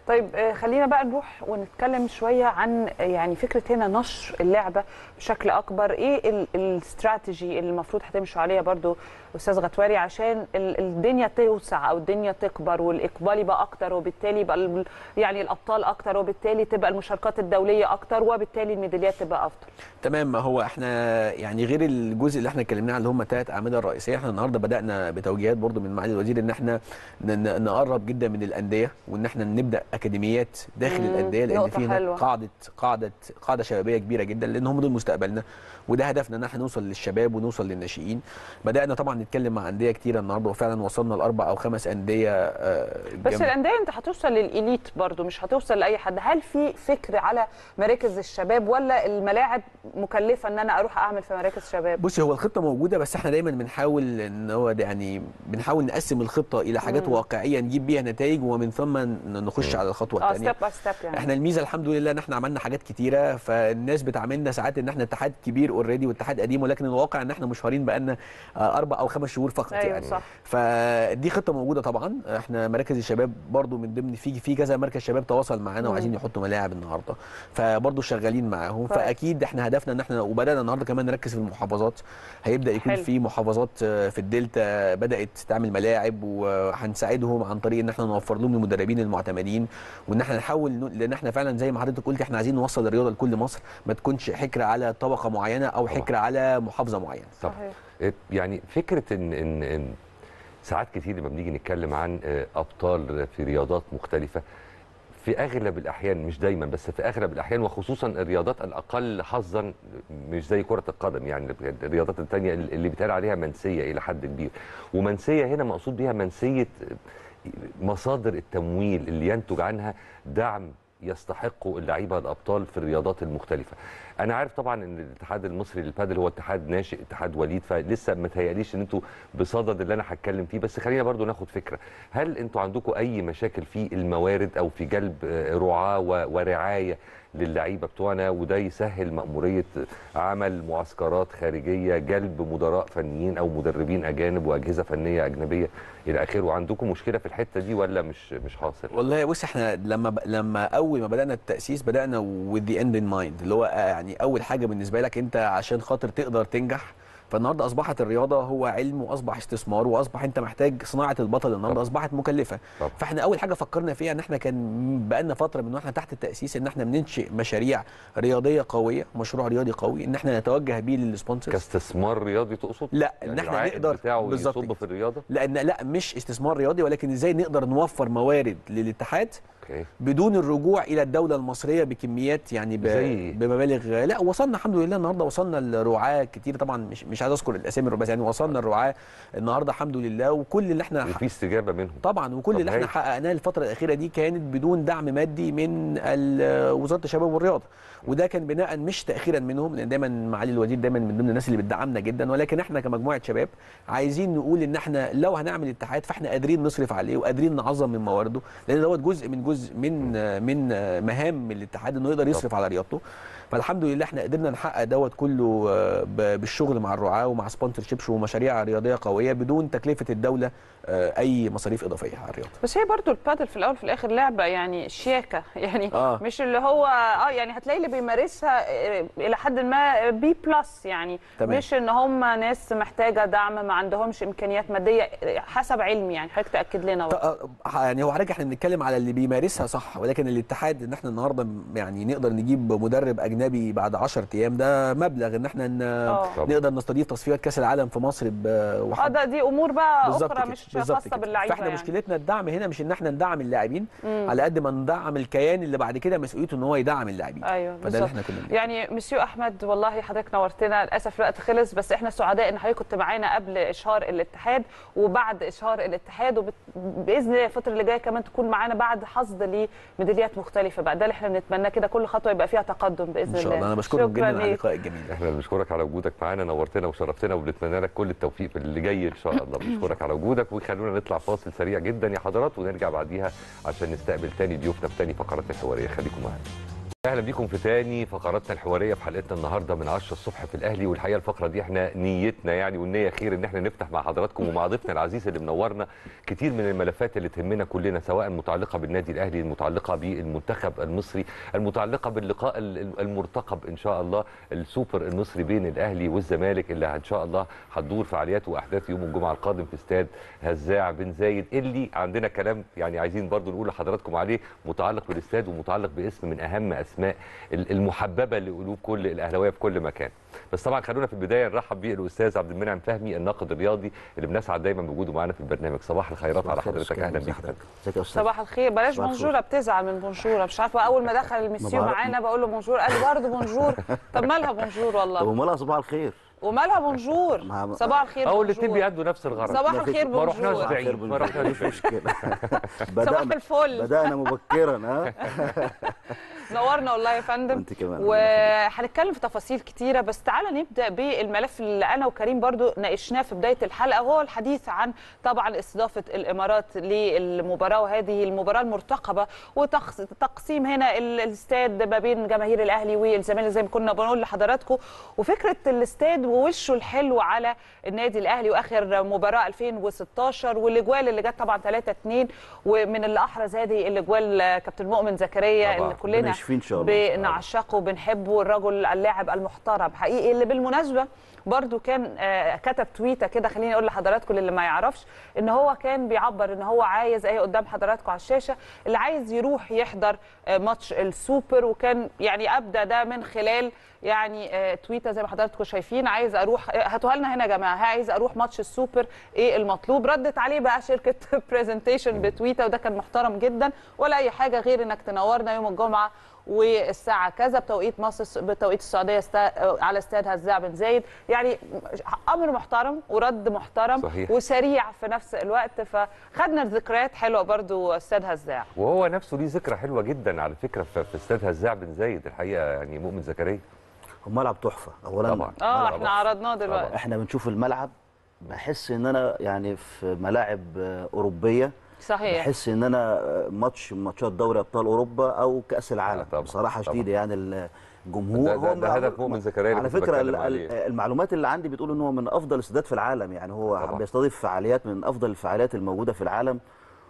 طيب آه، خلينا بقى نروح ونتكلم شويه عن يعني فكره هنا نشر اللعبه بشكل اكبر. ايه ال- الاستراتيجي اللي المفروض هتمشوا عليها برضو استاذ غتواري عشان ال- الدنيا توسع او الدنيا تكبر والاقبال يبقى اكتر، وبالتالي يبقى ال- يعني الابطال اكتر، وبالتالي تبقى المشاركات الدوليه اكتر، وبالتالي الميداليات تبقى افضل؟ تمام. هو احنا يعني غير الجزء اللي احنا اتكلمناه اللي هم ثلاث اعمده الرئيسيه، احنا النهارده بدانا بتوجيهات برضو من معالي الوزير ان احنا ن- ن- نقرب جدا من الانديه، وان احنا نبدا اكاديميات داخل مم، الانديه، لان نقطة في هناك حلوة. قاعده قاعده قاعده شبابيه كبيره جدا، لان هم دول مستقبلنا، وده هدفنا ان احنا نوصل للشباب ونوصل للناشئين. بدانا طبعا نتكلم مع انديه كتيره النهارده، وفعلا وصلنا لاربع او خمس انديه. آه، بس جنب- الانديه انت هتوصل للإليت برضو، مش هتوصل لاي حد. هل في فكر على مراكز الشباب، ولا الملاعب مكلفه ان انا اروح اعمل في مراكز شباب؟ بصي، هو الخطه موجوده، بس احنا دايما بنحاول ان هو ده يعني بنحاول نقسم الخطه الى حاجات مم. واقعيه نجيب بيها نتائج، ومن ثم ن- نخش مم. على الخطوه اه الثانيه. ستيب باي ستيب يعني. احنا الميزه الحمد لله ان احنا عملنا حاجات كتيره، فالناس بتعاملنا ساعات ان احنا اتحاد كبير اوريدي واتحاد قديم، ولكن الواقع ان احنا مشهورين بقالنا آه، اربع او خمس شهور فقط. أيوة يعني صح. فدي خطه موجوده طبعا. احنا مراكز الشباب برضو من ضمن في في كذا مركز شباب تواصل معانا مم. وعايزين يحطوا ملاعب النهارده، فبرضو شغالين معاهم. طيب. فاكيد احنا هدفنا ان احنا وبدانا النهارده كمان نركز في المحافظات. هيبدا يكون حلو. في محافظات آه، في الدلتا بدات تعمل ملاعب، وهنساعدهم عن طريق ان احنا نوفر لهم المدربين المعتمدين، وان احنا نحاول ن- لان احنا فعلا زي ما حضرتك قلت احنا عايزين نوصل الرياضه لكل مصر، ما تكونش حكر على طبقه معينه او طبعا. حكر على محافظه معينه. طب صحيح. إيه، يعني فكره ان ان ان ساعات كتير لما بنيجي نتكلم عن آه، ابطال في رياضات مختلفه، في اغلب الاحيان، مش دايما بس في اغلب الاحيان، وخصوصا الرياضات الاقل حظا، مش زي كره القدم، يعني الرياضات الثانيه اللي بيتقال عليها منسيه الى حد كبير. ومنسيه هنا مقصود بيها منسيه مصادر التمويل اللي ينتج عنها دعم يستحقه اللعيبه الابطال في الرياضات المختلفه. انا عارف طبعا ان الاتحاد المصري للبادل هو اتحاد ناشئ، اتحاد وليد، فلسه ما تهيأليش ان انتوا بصدد اللي انا هتكلم فيه، بس خلينا برضو ناخد فكره. هل انتوا عندكم اي مشاكل في الموارد او في جلب آه، رعاه و- ورعايه للعيبه بتوعنا، وده يسهل مأموريه عمل معسكرات خارجيه، جلب مدراء فنيين او مدربين اجانب واجهزه فنيه اجنبيه الى اخره؟ وعندكم مشكله في الحته دي ولا مش مش حاصل؟ والله بص، احنا لما ب... لما اول ما بدانا التاسيس بدانا with the end in mind، اللي هو آه، يعني اول حاجه بالنسبه لك انت عشان خاطر تقدر تنجح. فالنهارده اصبحت الرياضه هو علم، واصبح استثمار، واصبح انت محتاج صناعه البطل النهارده طبعا. اصبحت مكلفه. طبعا. فاحنا اول حاجه فكرنا فيها ان احنا كان بقالنا فتره من واحنا تحت التاسيس ان احنا بننشئ مشاريع رياضيه قويه، مشروع رياضي قوي ان احنا نتوجه بيه للسبونسرز. كاستثمار رياضي تقصد؟ لا، يعني ان احنا العائد نقدر بتاعه بالظبط يصب كده. في الرياضه؟ لان لا، مش استثمار رياضي، ولكن ازاي نقدر نوفر موارد للاتحاد اوكي. بدون الرجوع الى الدوله المصريه بكميات يعني ب... زي؟ بمبالغ. لا، وصلنا الحمد لله النهارده، وصلنا لرعاه كتير طبعا، مش مش عايز اذكر الاسامي بس يعني وصلنا الرعاه النهارده الحمد لله. وكل اللي احنا وفي استجابه منهم طبعا وكل طب اللي احنا هاي. حققناه الفتره الاخيره دي كانت بدون دعم مادي من ال- وزاره الشباب والرياضه، وده كان بناء مش تاخيرا منهم، لان دايما معالي الوزير دايما من ضمن الناس اللي بتدعمنا جدا. ولكن احنا كمجموعه شباب عايزين نقول ان احنا لو هنعمل اتحاد فاحنا قادرين نصرف عليه وقادرين نعظم من موارده، لان دوت جزء من جزء من من مهام الاتحاد انه يقدر يصرف على رياضته. فالحمد لله احنا قدرنا نحقق دوت كله آه، ب- بالشغل مع الرعاه ومع سبونسر شيبس ومشاريع رياضيه قويه بدون تكلفه الدوله آه، اي مصاريف اضافيه على الرياضه. بس هي برضو البادل في الاول في الاخر لعبه يعني شياكه يعني آه. مش اللي هو اه يعني هتلاقي اللي بيمارسها آه، الى حد ما بي بلس يعني. تمام. مش ان هم ناس محتاجه دعم ما عندهمش امكانيات ماديه حسب علمي، يعني حضرتك تاكد لنا بقى. ط- يعني هو حضرتك احنا بنتكلم على اللي بيمارسها صح، ولكن الاتحاد ان احنا النهارده يعني نقدر نجيب مدرب اجنبي بعد عشرة ايام ده مبلغ، ان احنا ن- آه. نقدر نستضيف تصفيات كاس العالم في مصر ب اه وحد- ده دي امور بقى بالظبط اخرى كده، مش بالظبط خاصه كده. باللعيبه فاحنا يعني. مشكلتنا الدعم هنا مش ان احنا ندعم اللاعبين مم. على قد ما ندعم الكيان اللي بعد كده مسؤوليته ان هو يدعم اللاعبين. ايوه فده بالظبط. اللي احنا كنا بنعمله. يعني مسيو احمد والله حضرتك نورتنا، للاسف الوقت خلص، بس احنا سعداء ان حضرتك كنت معانا قبل اشهار الاتحاد وبعد اشهار الاتحاد، وباذن الله الفتره اللي جايه كمان تكون معانا بعد حصد لميداليات مختلفه بقى. ده اللي احنا بنتمناه كده، كل خطوه يبقى فيها تقدم باذن الله. ان شاء الله. انا بشكركم جدا شكراً على ليك. اللقاء الجميل ده. احنا بنشكرك على وجودك معانا، نورتنا وشرفتنا، وبنتمنى لك كل التوفيق في اللي جاي ان شاء الله. بنشكرك على وجودك، وخلونا نطلع فاصل سريع جدا يا حضرات، ونرجع بعديها عشان نستقبل تاني ضيوفنا في تاني فقرات الحواريه. خليكم معانا. اهلا بيكم في تاني فقراتنا الحواريه في حلقتنا النهارده من عشرة الصبح في الاهلي. والحقيقه الفقره دي احنا نيتنا يعني والنيه خير ان احنا نفتح مع حضراتكم ومع ضيفنا العزيز اللي منورنا كتير من الملفات اللي تهمنا كلنا، سواء متعلقه بالنادي الاهلي، المتعلقه بالمنتخب المصري، المتعلقه باللقاء المرتقب ان شاء الله السوبر المصري بين الاهلي والزمالك اللي ان شاء الله هتدور فعاليات واحداث يوم الجمعه القادم في استاد هزاع بن زايد، اللي عندنا كلام يعني عايزين برضو نقول لحضراتكم عليه متعلق بالاستاد ومتعلق باسم من اهم اسماء المحببه لقلوب كل الاهلاويه في كل مكان. بس طبعا خلونا في البدايه نرحب بالاستاذ عبد المنعم فهمي الناقد الرياضي اللي بنسعد دايما بوجوده معانا في البرنامج. صباح الخيرات على حضرتك، اهلا بيك. صباح الخير. بلاش بونجوره، بتزعل من بونجوره، مش عارفه اول ما دخل المسيو معانا بقول له بونجور قال لي برضه بونجور. طب مالها بونجور والله؟ طب ومالها صباح الخير؟ ومالها بونجور؟ صباح الخير. اول الاثنين بيأدوا نفس الغرض. صباح الخير بونجور. ما رحناش بعيد، ما رحناش مشكله. صباح الفل. بدأنا مبكرا. ها نورنا والله يا فندم. انت كمان. وهنتكلم في تفاصيل كتيره، بس تعالى نبدا بالملف اللي انا وكريم برضو ناقشناه في بدايه الحلقه، وهو الحديث عن طبعا استضافه الامارات للمباراه، وهذه المباراه المرتقبه وتقسيم هنا الاستاد ما بين جماهير الاهلي والزمالك زي ما كنا بنقول لحضراتكم، وفكره الاستاد ووشه الحلو على النادي الاهلي واخر مباراه ألفين وستاشر والاجوال اللي جت طبعا ثلاثة اتنين، ومن اللي احرز هذه الاجوال كابتن مؤمن زكريا اللي كلنا بنعشقه وبنحبه، الرجل اللاعب المحترم حقيقي، اللي بالمناسبه برضو كان كتب تويته كده، خليني اقول لحضراتكم اللي ما يعرفش ان هو كان بيعبر ان هو عايز اهي قدام حضراتكم على الشاشه اللي عايز يروح يحضر ماتش السوبر، وكان يعني ابدا ده من خلال يعني تويته زي ما حضراتكم شايفين، عايز اروح هاتوها لنا هنا يا جماعه، عايز اروح ماتش السوبر ايه المطلوب. ردت عليه بقى شركه برزنتيشن بتويته، وده كان محترم جدا، ولا اي حاجه غير انك تنورنا يوم الجمعه والساعه كذا بتوقيت مصر بتوقيت السعوديه استا... على استاد هزاع بن زايد. يعني امر محترم ورد محترم صحيح. وسريع في نفس الوقت، فخدنا ذكريات حلوه برضو استاد هزاع، وهو نفسه ليه ذكرى حلوه جدا على فكره في استاد هزاع بن زايد الحقيقه. يعني مؤمن زكريا هو ملعب تحفه اولا طبعا. اه احنا عرضناه دلوقتي. احنا بنشوف الملعب بحس ان انا يعني في ملاعب اوروبيه صحيح، بحس ان انا ماتش ماتشات دوري ابطال اوروبا او كاس العالم طبعا. بصراحه شديده يعني الجمهور ده, ده, ده هدف مؤمن زكريا على فكره. المعلومات اللي عندي بتقول ان هو من افضل الاستادات في العالم، يعني هو طبعا. بيستضيف فعاليات من افضل الفعاليات الموجوده في العالم،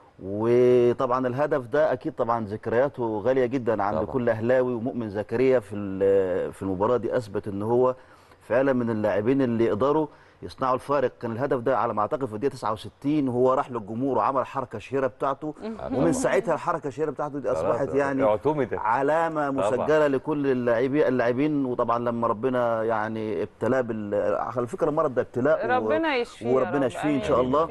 وطبعا الهدف ده اكيد طبعا ذكرياته غاليه جدا عند طبعا. كل اهلاوي. ومؤمن زكريا في في المباراه دي اثبت ان هو فعلا من اللاعبين اللي يقدروا يصنعوا الفارق. كان الهدف ده على ما اعتقد في الدقيقه تسعة وستين وهو راح للجمهور وعمل الحركه الشهيره بتاعته، ومن ساعتها الحركه الشهيره بتاعته دي اصبحت يعني علامه مسجله لكل اللاعبين اللاعبين وطبعا لما ربنا يعني ابتلاه بال على فكره المرض ده ابتلاء ربنا يشفيه وربنا يشفيه ان شاء الله.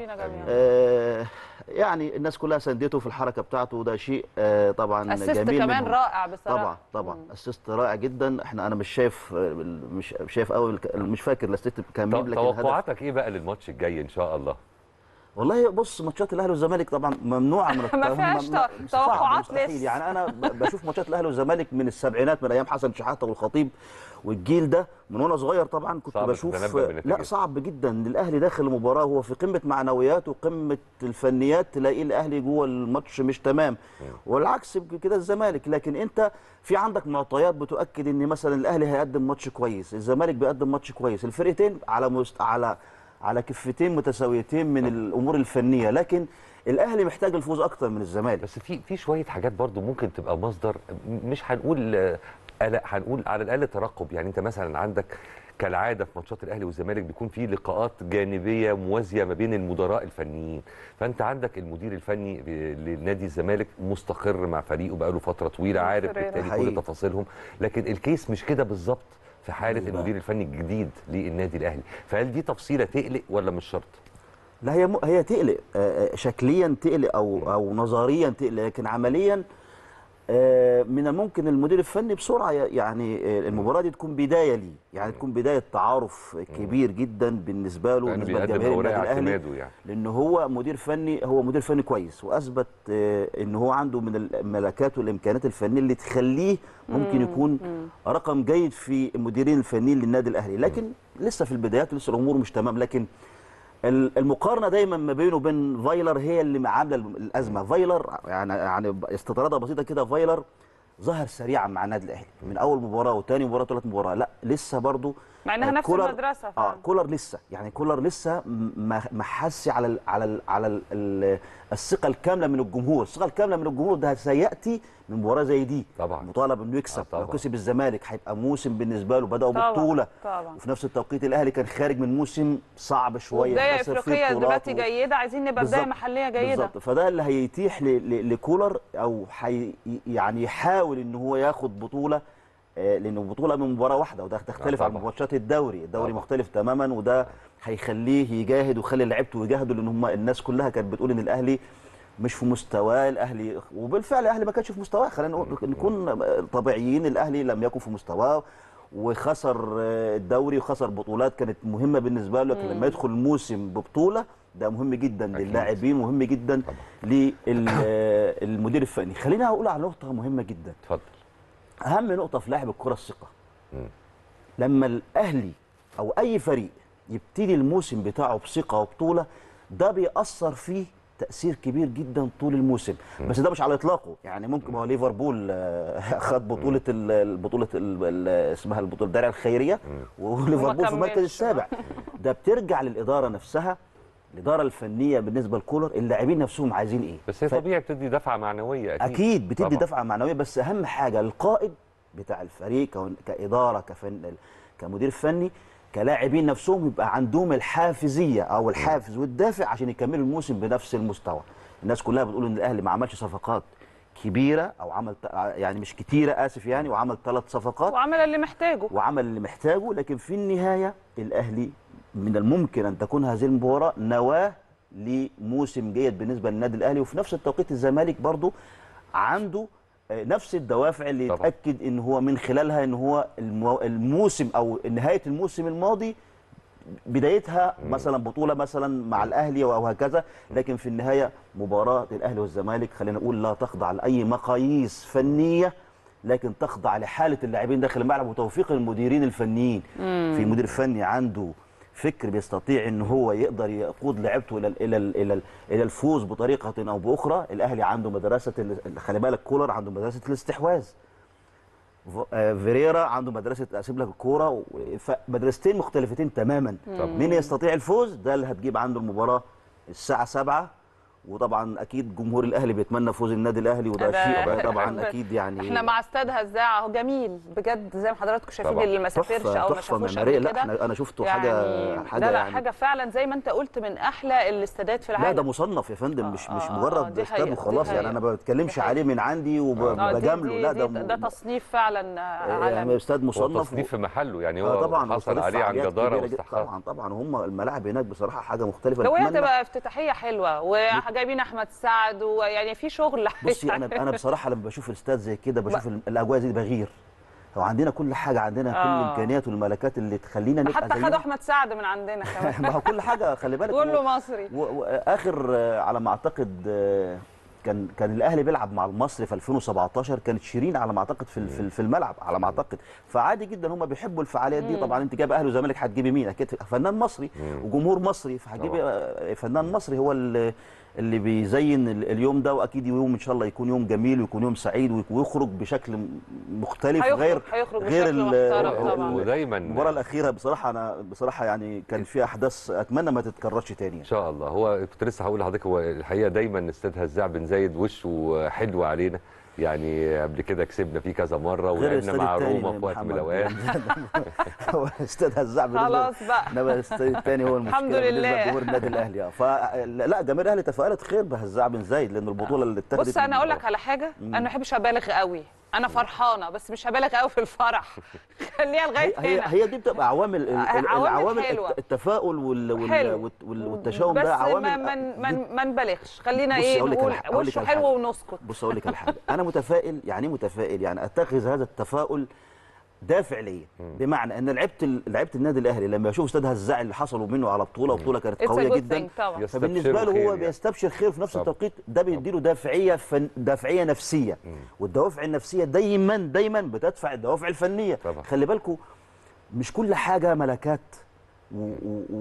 آه يعني الناس كلها ساندته في الحركه بتاعته، وده شيء آه طبعا أسست جميل كمان منهم. رائع بصراحه. طبعا طبعا اسيست رائع جدا. احنا انا مش شايف مش شايف قوي مش فاكر الاسيست كان مين، لكن توقعاتك ايه بقى للماتش الجاي ان شاء الله؟ والله بص، ماتشات الاهلي والزمالك طبعا ممنوعه من ما فيهاش توقعات لسه. يعني انا بشوف ماتشات الاهلي والزمالك من السبعينات، من ايام حسن شحاته والخطيب والجيل ده، من وانا صغير طبعا كنت بشوف لا صعب جدا الاهلي داخل المباراه هو في قمه معنويات وقمه الفنيات، تلاقي الاهلي جوه الماتش مش تمام، والعكس كده الزمالك. لكن انت في عندك معطيات بتؤكد ان مثلا الاهلي هيقدم ماتش كويس، الزمالك بيقدم ماتش كويس، الفرقتين على مست... على على كفتين متساويتين من الامور الفنيه، لكن الاهلي محتاج الفوز اكتر من الزمالك. بس في في شويه حاجات برضو ممكن تبقى مصدر، مش هنقول قلق، هنقول على الاقل ترقب. يعني انت مثلا عندك كالعاده في ماتشات الاهلي والزمالك بيكون في لقاءات جانبيه موازيه ما بين المدراء الفنيين، فانت عندك المدير الفني لنادي الزمالك مستقر مع فريقه بقاله فتره طويله، عارف بالتالي كل تفاصيلهم، لكن الكيس مش كده بالظبط في حاله المدير الفني الجديد للنادي الاهلي. فهل دي تفصيله تقلق ولا مش شرط؟ لا هي م... هي تقلق، شكليا تقلق او او نظريا تقلق، لكن عمليا من الممكن المدير الفني بسرعه يعني المباراه دي تكون بدايه ليه، يعني تكون بدايه تعارف كبير جدا بالنسبه له بالنسبه لجماهير النادي الاهلي، يعني. لان هو مدير فني هو مدير فني كويس، واثبت ان هو عنده من الملكات والامكانيات الفنيه اللي تخليه ممكن يكون رقم جيد في المديرين الفنيين للنادي الاهلي، لكن لسه في البدايات لسه الامور مش تمام. لكن المقارنه دايما ما بينه وبين فايلر هي اللي عامله الازمه. فايلر يعني يعني استطراده بسيطه كده، فايلر ظهر سريعا مع النادي الاهلي من اول مباراه وثاني مباراه وثالث مباراه. لا لسه برضو مع انها نفس كولر المدرسه اه كولر لسه يعني كولر لسه ما ما حسش على ال على ال على ال ال الثقه الكامله من الجمهور. الثقه الكامله من الجمهور ده سياتي من مباراه زي دي طبعا مطالب انه يكسب. آه لو كسب الزمالك هيبقى موسم بالنسبه له بداوا طبعا ببطوله طبعا. وفي نفس التوقيت الاهلي كان خارج من موسم صعب شويه، وبدايه افريقيه دلوقتي جيده، عايزين نبقى بدايه محليه جيده بالظبط. فده اللي هيتيح لكولر او حي يعني يحاول ان هو ياخد بطوله، لانه بطوله من مباراه واحده وده تختلف عن ماتشات الدوري. الدوري طبعا مختلف تماما وده هيخليه يجاهد ويخلي لعيبته يجاهدوا، لان هم الناس كلها كانت بتقول ان الاهلي مش في مستواه. الاهلي وبالفعل الاهلي ما كانش في مستواه، خلينا نكون طبيعيين، الاهلي لم يكن في مستواه وخسر الدوري وخسر بطولات كانت مهمه بالنسبه له، لكن لما يدخل الموسم ببطوله ده مهم جدا للاعبين ومهم جدا للمدير الفني. خلينا اقول على نقطه مهمه جدا. اتفضل. اهم نقطه في لاعب الكره الثقه. لما الاهلي او اي فريق يبتدي الموسم بتاعه بثقه وبطوله ده بيأثر فيه تأثير كبير جدا طول الموسم. مم. بس ده مش على اطلاقه، يعني ممكن هو ليفربول خد بطوله البطوله اسمها البطوله الدرع الخيريه وليفربول في المركز السابع. ده بترجع للاداره نفسها، الاداره الفنيه بالنسبه لكولر، اللاعبين نفسهم عايزين ايه. بس هي ف... طبيعي بتدي دفعه معنويه اكيد. اكيد بتدي طبعا. دفعه معنويه، بس اهم حاجه القائد بتاع الفريق كاداره كفن كمدير فني كلاعبين نفسهم يبقى عندهم الحافزيه او الحافز والدافع عشان يكملوا الموسم بنفس المستوى. الناس كلها بتقول ان الاهلي ما عملش صفقات كبيره او عمل يعني مش كتيره اسف يعني وعمل ثلاث صفقات وعمل اللي محتاجه وعمل اللي محتاجه لكن في النهايه الاهلي من الممكن ان تكون هذه المباراه نواه لموسم جيد بالنسبه للنادي الاهلي، وفي نفس التوقيت الزمالك برضو عنده نفس الدوافع اللي طبعا. يتاكد ان هو من خلالها ان هو الموسم او نهايه الموسم الماضي بدايتها مم. مثلا بطوله مثلا مع الاهلي او هكذا، لكن في النهايه مباراه الاهلي والزمالك خلينا نقول لا تخضع لاي مقاييس فنيه، لكن تخضع لحاله اللاعبين داخل الملعب وتوفيق المديرين الفنيين. مم. في مدير فني عنده فكر بيستطيع ان هو يقدر يقود لعبته الى الى الى الى الفوز بطريقه او باخرى. الاهلي عنده مدرسه، خلي بالك كولر عنده مدرسه الاستحواذ، فيريرا عنده مدرسه اسيب لك الكوره، مدرستين مختلفتين تماما. مين يستطيع الفوز ده اللي هتجيب عنده المباراه الساعه سبعة، وطبعا اكيد جمهور الاهلي بيتمنى فوز النادي الاهلي وده شيء طبعا اكيد يعني. احنا مع استاد هزاع اهو جميل بجد زي ما حضراتكم شايفين اللي ما سافرش او ما شافوش قبل كده. لا انا شفته يعني حاجه حاجه لا لا يعني حاجه فعلا زي ما انت قلت من احلى الاستادات في العالم. لا ده مصنف يا فندم، آه مش مش آه مجرد استاد وخلاص يعني انا ما بتكلمش عليه من عندي وبجامله. لا ده ده تصنيف فعلا عالمي يعني استاد مصنف تصنيف في محله يعني هو طبعا حصل عليه عن جداره واستحقاق. طبعا طبعا هم الملاعب هناك بصراحه حاجه مختلفه. لو هي تبقى افتتاحيه حلوه وجايبين احمد سعد ويعني في شغل. بصي انا انا بصراحه لما بشوف الاستاد زي كده بشوف الاجواء دي بغير. هو عندنا كل حاجه، عندنا كل آه. الامكانيات والملكات اللي تخلينا نبقى حتى خدوا احمد سعد من عندنا كمان. ما هو كل حاجه خلي بالك كله مصري. واخر على ما اعتقد كان كان الاهلي بيلعب مع المصري في ألفين وسبعتاشر، كانت شيرين على ما اعتقد في في الملعب على ما اعتقد. فعادي جدا هم بيحبوا الفعاليات دي. طبعا انت جايب اهلي وزمالك هتجيبي مين؟ اكيد فنان مصري وجمهور مصري، فهتجيبي فنان مصري هو اللي اللي بيزين اليوم ده، واكيد يوم ان شاء الله يكون يوم جميل ويكون يوم سعيد ويخرج بشكل مختلف هيخرج غير هيخرج غير طبعا. ودايما المباراه الاخيره بصراحه انا بصراحه يعني كان فيها احداث اتمنى ما تتكررش تاني ان شاء الله. هو كنت لسه هقول لحضرتك هو الحقيقه دايما استاد هزاع بن زايد وشه حلو علينا، يعني قبل كده كسبنا فيه كذا مره ولعبنا مع روما في وقت من الاوقات. هو استاد هزاع خلاص بقى، انما الاستاد الثاني هو المشكله الحمد لله بالنسبه لجمهور النادي الاهلي. فلا جماهير الاهلي تفائلت خير بهزاع بن زايد لان البطوله اللي اتخذت. بص انا اقول لك على حاجه، انا ما بحبش ابالغ قوي، انا فرحانه بس مش هبالغ قوي في الفرح. خليها لغايه هنا. هي دي بتبقى عوامل العوامل التفاؤل والتشاؤم ده عوامل. بس ما ما نبالغش، خلينا ايه نقول وشه حلو ونسكت. بص اقول لك على حاجه، انا متفائل. يعني ايه متفائل؟ يعني اتخذ هذا التفاؤل دافع ليا، بمعنى ان لعيبه لعيبه النادي الاهلي لما يشوف استاد هزاع اللي حصلوا منه على بطوله وبطوله كانت قويه جدا، فبالنسبه له هو بيستبشر خير في نفس التوقيت ده بيديله دافعيه فن دافعيه نفسيه. مم. والدوافع النفسيه دايما دايما بتدفع الدوافع الفنيه. طبعا. خلي بالكم مش كل حاجه ملكات،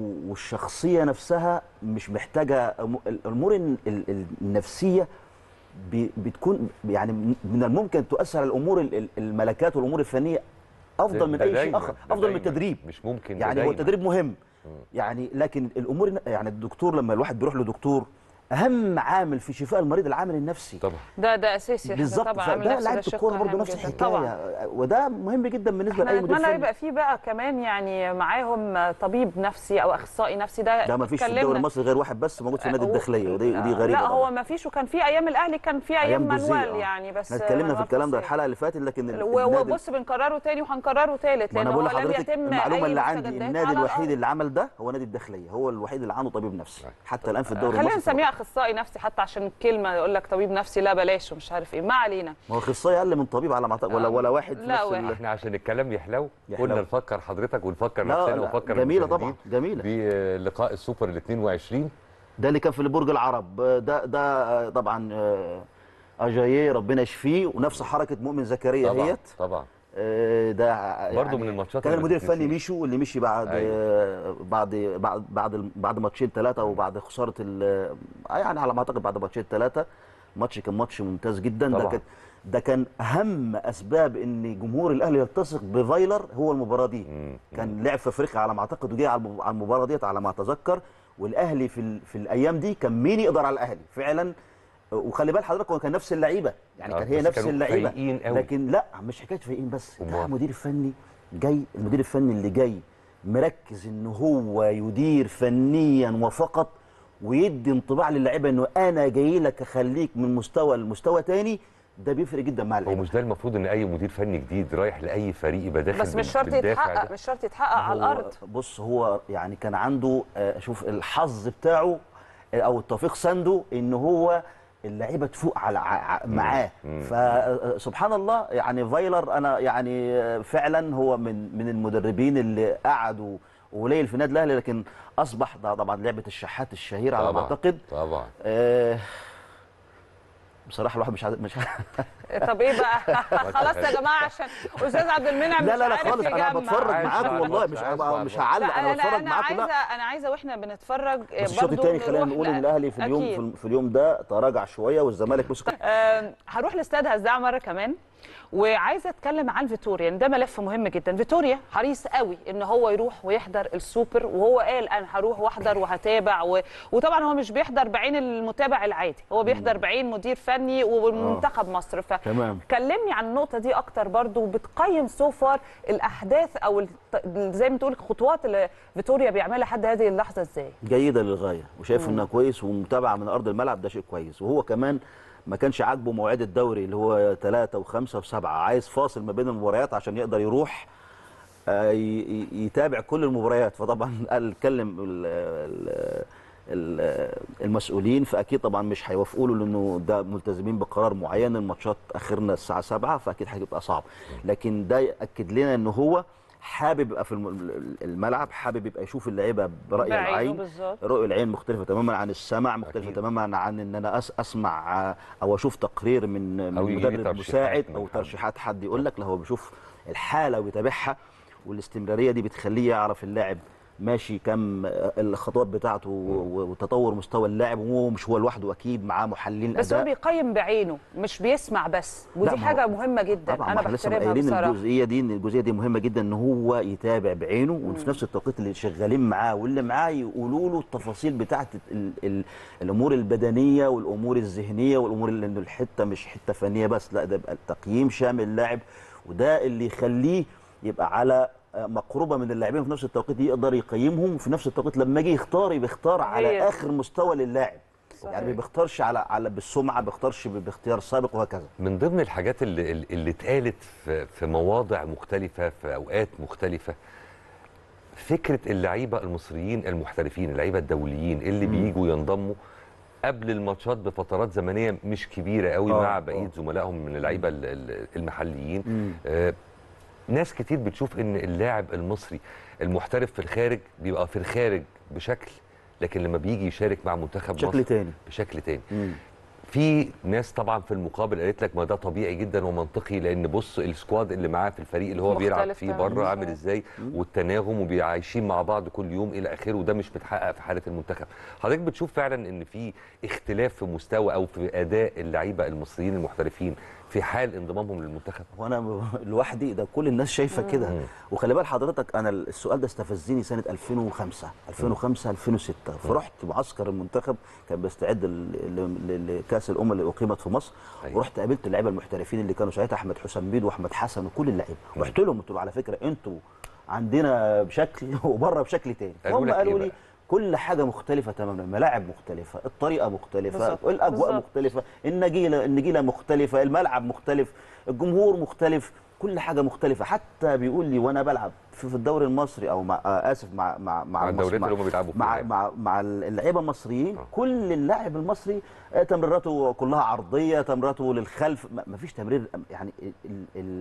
والشخصيه نفسها مش محتاجه الامور النفسيه بتكون يعني من الممكن تؤثر على الامور الملكات والامور الفنيه افضل من اي شيء اخر، افضل من التدريب. مش ممكن يعني هو التدريب مهم يعني، لكن الامور يعني الدكتور لما الواحد بيروح لدكتور اهم عامل في شفاء المريض العامل النفسي طبعا. ده ده اساسي بالظبط. طبعا. ده لعيبه الكوره برضه نفس الحكايه، وده مهم جدا بالنسبه لاي مدير فني. نتمنى يبقى فيه بقى كمان يعني معاهم طبيب نفسي او اخصائي نفسي. ده ده ما فيش في الدوري المصري غير واحد بس موجود في النادي الداخليه، ودي ودي غريبه. لا هو ما فيش، وكان في ايام الاهلي كان في ايام منوال يعني، بس احنا اتكلمنا في الكلام ده الحلقه اللي فاتت، لكن وبص بنكرره تاني وهنكرره ثالث، لان هو لم يتم المعلومه اللي عندي النادي الوحيد اللي عمل ده هو نادي الداخليه، هو الوحيد اللي عنده طبيب نفسي حتى الان في الدوري المصري. خلينا نسميه اخصائي نفسي حتى عشان كلمه يقول لك طبيب نفسي لا بلاش ومش عارف ايه، ما علينا. ما هو اخصائي اقل من طبيب على ما اعتقد، ولا ولا واحد لا واحد. احنا عشان الكلام يحلو قلنا نفكر حضرتك ونفكر نفسنا ونفكر جميله طبعا جميله بلقاء السوبر ال اثنين وعشرين ده اللي كان في برج العرب. ده ده طبعا اجاييه ربنا يشفيه، ونفس حركه مؤمن زكريا هيت طبعا ده برضه يعني من الماتشات كان المدير الفني ميشو اللي مشي بعد أيوة. بعد بعد بعد بعد ماتشين ثلاثه وبعد خساره يعني على ما اعتقد بعد ماتشين ثلاثه. ماتش كان ماتش ممتاز جدا. طبعا. ده كان ده كان اهم اسباب ان جمهور الاهلي يلتصق بفايلر هو المباراه دي. مم. كان لعب في افريقيا على ما اعتقد وجه على المباراه ديت على ما اتذكر، والاهلي في في الايام دي كان مين يقدر على الاهلي فعلا. وخلي بال حضرتك هو كان نفس اللعيبه يعني كان هي نفس اللعيبه، لكن لا مش حكايه فايقين بس، ده مدير فني جاي، المدير الفني اللي جاي مركز ان هو يدير فنيا وفقط، ويدي انطباع للاعيبه انه انا جاي لك اخليك من مستوى لمستوى ثاني. ده بيفرق جدا مع اللعيبه. هو مش ده المفروض ان اي مدير فني جديد رايح لاي فريق يبقى داخل بس مش شرط يتحقق، مش شرط يتحقق على الارض. بص هو يعني كان عنده شوف الحظ بتاعه او التوفيق سنده ان هو اللعيبه تفوق على معاه. فسبحان الله يعني فايلر انا يعني فعلا هو من من المدربين اللي قعدوا قليل في النادي الاهلي، لكن اصبح ده طبعا لعبه الشحات الشهيره على ما اعتقد. طبعا آه بصراحه الواحد مش عاد... مش طب ايه بقى؟ خلاص يا جماعه عشان استاذ عبد المنعم مش لا لا لا عارف خالص انا بتفرج معاكم والله مش مش هعلق انا بتفرج معاكم. لا انا عايزه انا عايزه واحنا بنتفرج برضه الشوط الثاني خلينا نقول ان الاهلي في اليوم في اليوم ده تراجع شويه والزمالك مسك. أه هروح لاستاد هزاع مره كمان، وعايزه اتكلم عن فيتوريا، ده ملف مهم جدا. فيتوريا حريص قوي ان هو يروح ويحضر السوبر، وهو قال انا هروح واحضر وهتابع و... وطبعا هو مش بيحضر بعين المتابع العادي، هو بيحضر بعين مدير فني ومنتخب مصر. فكلمني عن النقطه دي اكتر برضو، وبتقيم سوفار الاحداث او زي ما تقول الخطوات اللي فيتوريا بيعملها لحد هذه اللحظه ازاي؟ جيده للغايه، وشايف انها كويس ومتابعه من ارض الملعب، ده شيء كويس. وهو كمان ما كانش عاجبه مواعيد الدوري اللي هو ثلاثة وخمسة وسبعة، عايز فاصل ما بين المباريات عشان يقدر يروح يتابع كل المباريات. فطبعا قال اتكلم المسؤولين، فاكيد طبعا مش هيوافقوا له لانه ده ملتزمين بقرار معين، الماتشات اخرنا الساعه سبعة، فاكيد هيبقى صعب. لكن ده ياكد لنا ان هو حابب يبقى في الملعب، حابب يبقى يشوف اللعيبه براي العين. رؤيه العين مختلفه تماما عن السمع، مختلفه أكيد. تماما عن ان انا اسمع او اشوف تقرير من من مدرب مساعد او ترشيحات حد يقول لك. لا هو بيشوف الحاله ويتابعها، والاستمراريه دي بتخليه يعرف اللاعب ماشي كم الخطوات بتاعته وتطور مستوى اللاعب، وهو مش هو لوحده اكيد معاه محللين بس اداء. هو بيقيم بعينه مش بيسمع بس، ودي حاجه مهمه جدا. طبعا انا احنا لسه قايلين الجزئيه دي، ان الجزئيه دي مهمه جدا ان هو يتابع بعينه، وفي نفس التوقيت اللي شغالين معاه واللي معاه يقولوا له التفاصيل بتاعه ال ال الامور البدنيه والامور الذهنيه والامور اللي انه الحته مش حته فنيه بس، لا ده يبقى التقييم شامل اللاعب، وده اللي يخليه يبقى على مقربه من اللاعبين، في نفس التوقيت يقدر يقيمهم، وفي نفس التوقيت لما يجي يختار بيختار على اخر مستوى لللاعب. صحيح. يعني ما بيختارش على على بالسمعه، ما بيختارش باختيار سابق وهكذا. من ضمن الحاجات اللي اللي اتقالت في في مواضع مختلفه في اوقات مختلفه، فكره اللعيبه المصريين المحترفين، اللعيبه الدوليين اللي م. بييجوا ينضموا قبل الماتشات بفترات زمنيه مش كبيره قوي آه مع بقيه زملائهم من اللعيبه المحليين. آه ناس كتير بتشوف ان اللاعب المصري المحترف في الخارج بيبقى في الخارج بشكل، لكن لما بيجي يشارك مع منتخب بشكل مصر تاني بشكل تاني. مم. في ناس طبعا في المقابل قالت لك ما ده طبيعي جدا ومنطقي، لان بص السكواد اللي معاه في الفريق اللي هو بيلعب فيه بره عامل ازاي، والتناغم وبيعيشين مع بعض كل يوم الى اخره، وده مش متحقق في حاله المنتخب. حضرتك بتشوف فعلا ان في اختلاف في مستوى او في اداء اللعيبه المصريين المحترفين في حال انضمامهم للمنتخب؟ وانا لوحدي ده كل الناس شايفه كده. وخلي بال حضرتك انا السؤال ده استفزني سنه ألفين وخمسة ألفين وخمسة ألفين وستة، فرحت معسكر المنتخب كان بيستعد لكاس الامم اللي اقيمت في مصر. أيوة. ورحت قابلت اللعيبه المحترفين اللي كانوا ساعتها احمد حسام بيد واحمد حسن وكل اللعيبه، رحت لهم قلت لهم على فكره انتوا عندنا بشكل وبره بشكل تاني. هم قالوا لي كل حاجه مختلفه تماما، الملاعب مختلفه، الطريقه مختلفه، بالزبط. الاجواء بالزبط. مختلفه، النجيله النجيله مختلفه، الملعب مختلف، الجمهور مختلف، كل حاجه مختلفه. حتى بيقول لي وانا بلعب في الدوري المصري او مع اسف مع مع مع الدوريات اللي هم بيلعبوا فيها مع مع, مع اللعيبه المصريين، أوه. كل اللاعب المصري تمريراته كلها عرضيه، تمريراته للخلف، ما فيش تمرير يعني ال ال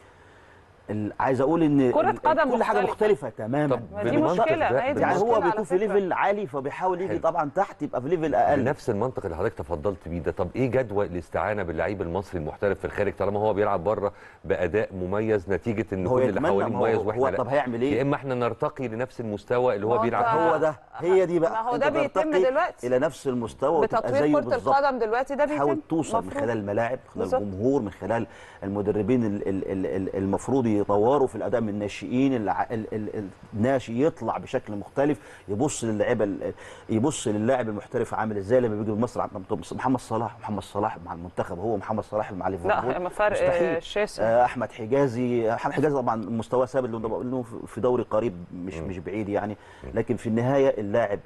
عايز اقول ان كرة قدم كل حاجه مختلفه تماما. طب دي مشكله، يعني هو بيكون في ليفل عالي فبيحاول يجي طبعا تحت يبقى في ليفل اقل. بنفس المنطق اللي حضرتك تفضلت بيه ده، طب ايه جدوى الاستعانه باللعيب المصري المحترف في الخارج طالما هو بيلعب بره باداء مميز نتيجه ان كل اللي حواليه مميز واحنا لا؟ طب هيعمل ايه؟ يا اما احنا نرتقي لنفس المستوى اللي هو بيلعب. هو ده هي دي بقى، ما هو ده بيتم دلوقتي الى نفس المستوى بتطوير كره القدم دلوقتي، ده بيتم تحاول توصل من خلال الملاعب، من خلال الجمهور، من خلال المدربين المفروض يطوروا في الاداء من الناشئين، الناشئ يطلع بشكل مختلف، يبص للاعيبه، يبص للاعب المحترف عامل ازاي لما بيجي مصر. محمد صلاح محمد صلاح مع المنتخب هو محمد صلاح مع ليفربول لا فرق شاسع. احمد حجازي احمد حجازي طبعا مستواه ثابت لانه في دوري قريب مش مش بعيد يعني، لكن في النهايه اللاعب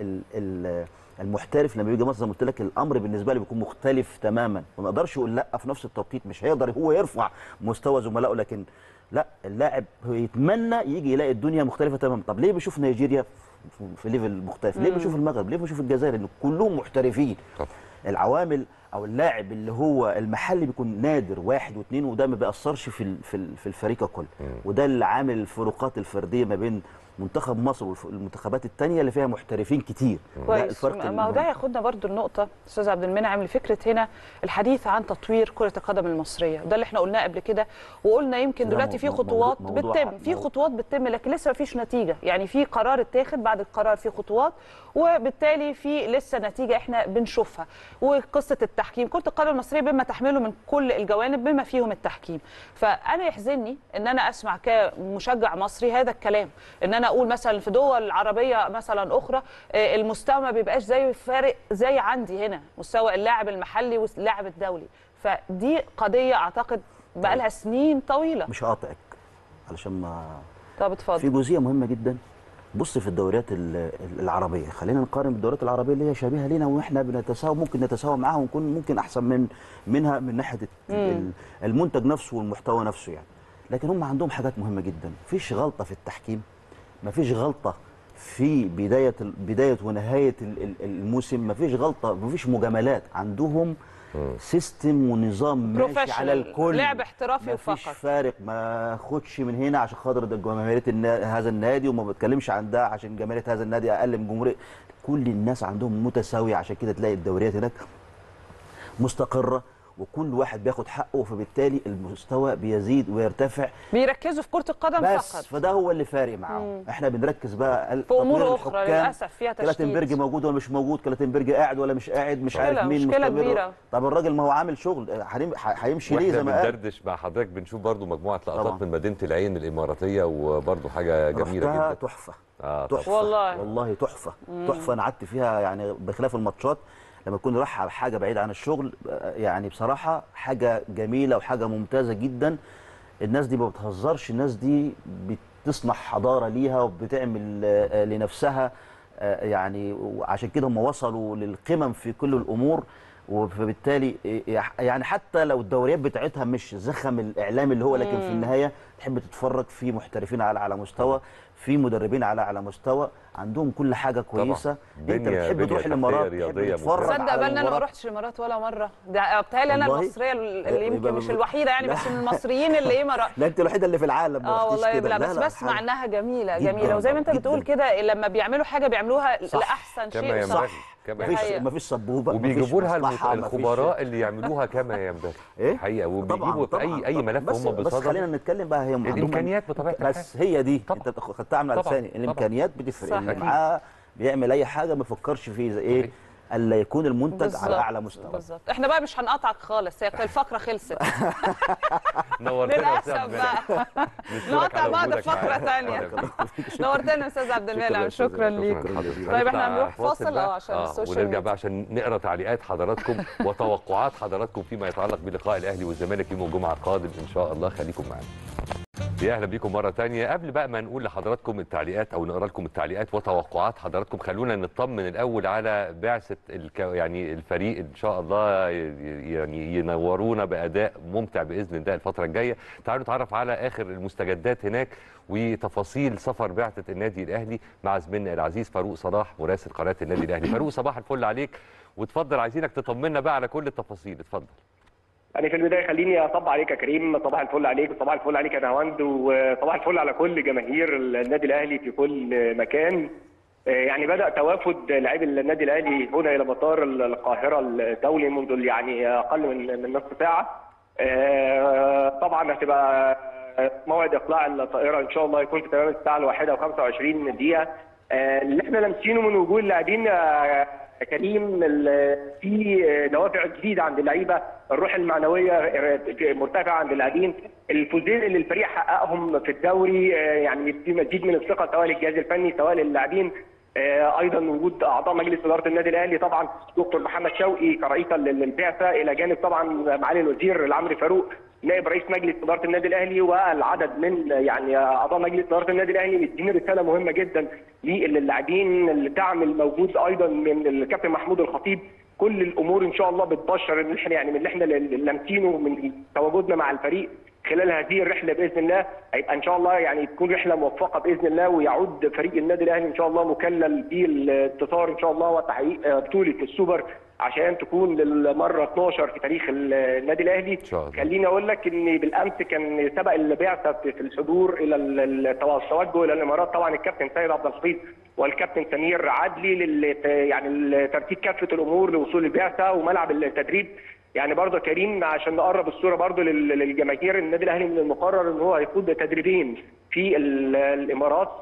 المحترف لما بيجي مصر زي ما قلت لك الامر بالنسبه له بيكون مختلف تماما، وما يقدرش يقول لا في نفس التوقيت، مش هيقدر هو يرفع مستوى زملائه، لكن لا اللاعب هو يتمنى يجي يلاقي الدنيا مختلفه تماما. طب ليه بيشوف نيجيريا في ليفل مختلف؟ ليه بيشوف المغرب؟ ليه بيشوف الجزائر؟ ان كلهم محترفين. طب. العوامل او اللاعب اللي هو المحلي بيكون نادر واحد واثنين، وده ما بيأثرش في في الفريق ككل، وده اللي عامل الفروقات الفرديه ما بين منتخب مصر والمنتخبات الثانيه اللي فيها محترفين كتير. كويس. ما هو ده ياخدنا برضو النقطه استاذ عبد المنعم لفكره هنا الحديث عن تطوير كره القدم المصريه، وده اللي احنا قلناه قبل كده، وقلنا يمكن دلوقتي في خطوات بتتم، في خطوات بتتم لكن لسه ما فيش نتيجه، يعني في قرار اتاخد، بعد القرار في خطوات وبالتالي في لسه نتيجه احنا بنشوفها. وقصه التحكيم، كره القدم المصريه بما تحمله من كل الجوانب بما فيهم التحكيم، فانا يحزنني ان انا اسمع كمشجع مصري هذا الكلام، ان انا اقول مثلا في دول عربيه مثلا اخرى المستوى ما بيبقاش زي فارق زي عندي هنا مستوى اللاعب المحلي واللاعب الدولي، فدي قضيه اعتقد بقى لها سنين طويله. مش هقاطعك علشان ما طب اتفضل. في جزئيه مهمه جدا، بص في الدوريات العربيه، خلينا نقارن بالدوريات العربيه اللي هي شبيهه لنا واحنا بنتساوى، ممكن نتساوى معاها ونكون ممكن احسن من منها من ناحيه المنتج نفسه والمحتوى نفسه يعني، لكن هم عندهم حاجات مهمه جدا، مفيش غلطه في التحكيم، مفيش غلطه في بدايه بدايه ونهايه الموسم، مفيش غلطه، مفيش مجاملات، عندهم سيستم ونظام ماشي على الكل، لعب احترافي وفقط، مفيش فارق، ما خدش من هنا عشان خاطر جماهيريه هذا النادي وما بتكلمش عن ده عشان جماهيريه هذا النادي اقل من جمهوريه، كل الناس عندهم متساويه، عشان كده تلاقي الدوريات هناك مستقره وكل واحد بياخد حقه، فبالتالي المستوى بيزيد ويرتفع. بيركزوا في كرة القدم بس فقط، فده هو اللي فارق معاهم. احنا بنركز بقى في امور اخرى للاسف فيها تشتيت. كلاتنبرج موجود ولا مش موجود، كلاتنبرج قاعد ولا مش قاعد، مش عارف مين مشكله كبيره. طب الراجل ما هو عامل شغل، هيمشي ليه زي ما قال. بندردش مع حضرتك بنشوف برضو مجموعه لقطات من مدينه العين الاماراتيه، وبرضو حاجه جميله جدا، تحفه اه تحفه والله والله تحفه تحفه. انا قعدت فيها يعني بخلاف الماتشات لما تكون رايح على حاجه بعيده عن الشغل، يعني بصراحه حاجه جميله وحاجه ممتازه جدا. الناس دي ما بتهزرش، الناس دي بتصنع حضاره ليها وبتعمل لنفسها، يعني عشان كده هم وصلوا للقمم في كل الامور، وفبالتالي يعني حتى لو الدوريات بتاعتها مش زخم الاعلام اللي هو، لكن في النهايه تحب تتفرج في محترفين على على مستوى، في مدربين على على مستوى عندهم كل حاجه كويسه. انت بتحب تروح الامارات تتفرج. تصدق بقى ان انا ما رحتش الامارات ولا مره، ده بتهيألي انا المصريه اللي يمكن مش الوحيده يعني، بس من المصريين اللي ايه ما لا انت الوحيده اللي في العالم. اه والله لا بس بسمع انها جميله جميله، وزي ما انت بتقول كده لما بيعملوا حاجه بيعملوها لاحسن شيء. صح، مفيش مفيش سبوبه، وبيجيبوا لها الخبراء اللي يعملوها كما ينبغي الحقيقه، وبيجيبوا في اي اي ملف هم بصدد. بس خلينا نتكلم بقى، هي الامكانيات بطبيعه الحال، بس هي دي انت خدتها من على لساني، الامكانيات بتفرق. اللي معاه بيعمل اي حاجه ما يفكرش فيه ايه الا يكون المنتج بالزبط. على اعلى مستوى. بالظبط. احنا بقى مش هنقطعك خالص، هي الفقره خلصت. نورتنا للاسف بقى نقطع بعض فقره ثانيه. نورتنا يا استاذ عبد المنعم، شكرا ليك. طيب احنا هنروح فاصل اه عشان آه السوشيال ونرجع بقى عشان نقرا تعليقات حضراتكم وتوقعات حضراتكم فيما يتعلق بلقاء الاهلي والزمالك يوم الجمعه القادم ان شاء الله. خليكم معانا. يا اهلا بيكم مره ثانيه. قبل بقى ما نقول لحضراتكم التعليقات او نقرا لكم التعليقات وتوقعات حضراتكم، خلونا نطمن الاول على بعثه الك... يعني الفريق ان شاء الله يعني ينورونا باداء ممتع باذن الله الفتره الجايه. تعالوا نتعرف على اخر المستجدات هناك وتفاصيل سفر بعثه النادي الاهلي مع زميلنا العزيز فاروق صلاح مراسل قناه النادي الاهلي. فاروق صباح الفل عليك، وتفضل عايزينك تطمنا بقى على كل التفاصيل، اتفضل. يعني في البدايه خليني اصب عليك يا كريم، صباح الفل عليك وصباح الفل عليك يا نهاوند، وصباح الفل على كل جماهير النادي الاهلي في كل مكان. يعني بدا توافد لاعبي النادي الاهلي هنا الى مطار القاهره الدولي منذ يعني اقل من من نصف ساعه. طبعا هتبقى موعد اقلاع الطائره ان شاء الله يكون في تمام الساعه الواحدة وخمسة وعشرين دقيقه. اللي احنا لامسينه من وجوه اللاعبين كريم في دوافع جديده عند اللعيبه، الروح المعنويه مرتفعه عند اللاعبين، الفوزين اللي الفريق حققهم في الدوري يعني في مزيد من الثقه سواء للجهاز الفني سواء للاعبين. ايضا وجود اعضاء مجلس اداره النادي الاهلي، طبعا دكتور محمد شوقي كرئيسا للبعثه، الى جانب طبعا معالي الوزير العمري فاروق نائب رئيس مجلس اداره النادي الاهلي، والعدد من يعني اعضاء مجلس اداره النادي الاهلي مدين رساله مهمه جدا للاعبين. الدعم الموجود ايضا من الكابتن محمود الخطيب، كل الامور ان شاء الله بتبشر ان احنا يعني من اللي احنا لامسينه من تواجدنا مع الفريق خلال هذه الرحله باذن الله هيبقى ان شاء الله يعني تكون رحله موفقه باذن الله، ويعود فريق النادي الاهلي ان شاء الله مكلل بالانتصار ان شاء الله وتحقيق بطوله السوبر عشان تكون للمره اتناشر في تاريخ النادي الاهلي. خليني اقول لك ان بالامس كان سبق البعثه في الحضور الى التوجه الى الامارات طبعا الكابتن سيد عبد الحفيظ والكابتن سمير عدلي يعني ترتيب كافه الامور لوصول البعثه وملعب التدريب. يعني برضه كريم عشان نقرب الصوره برضه للجماهير، النادي الاهلي من المقرر ان هو هيخوض تدريبين في الامارات،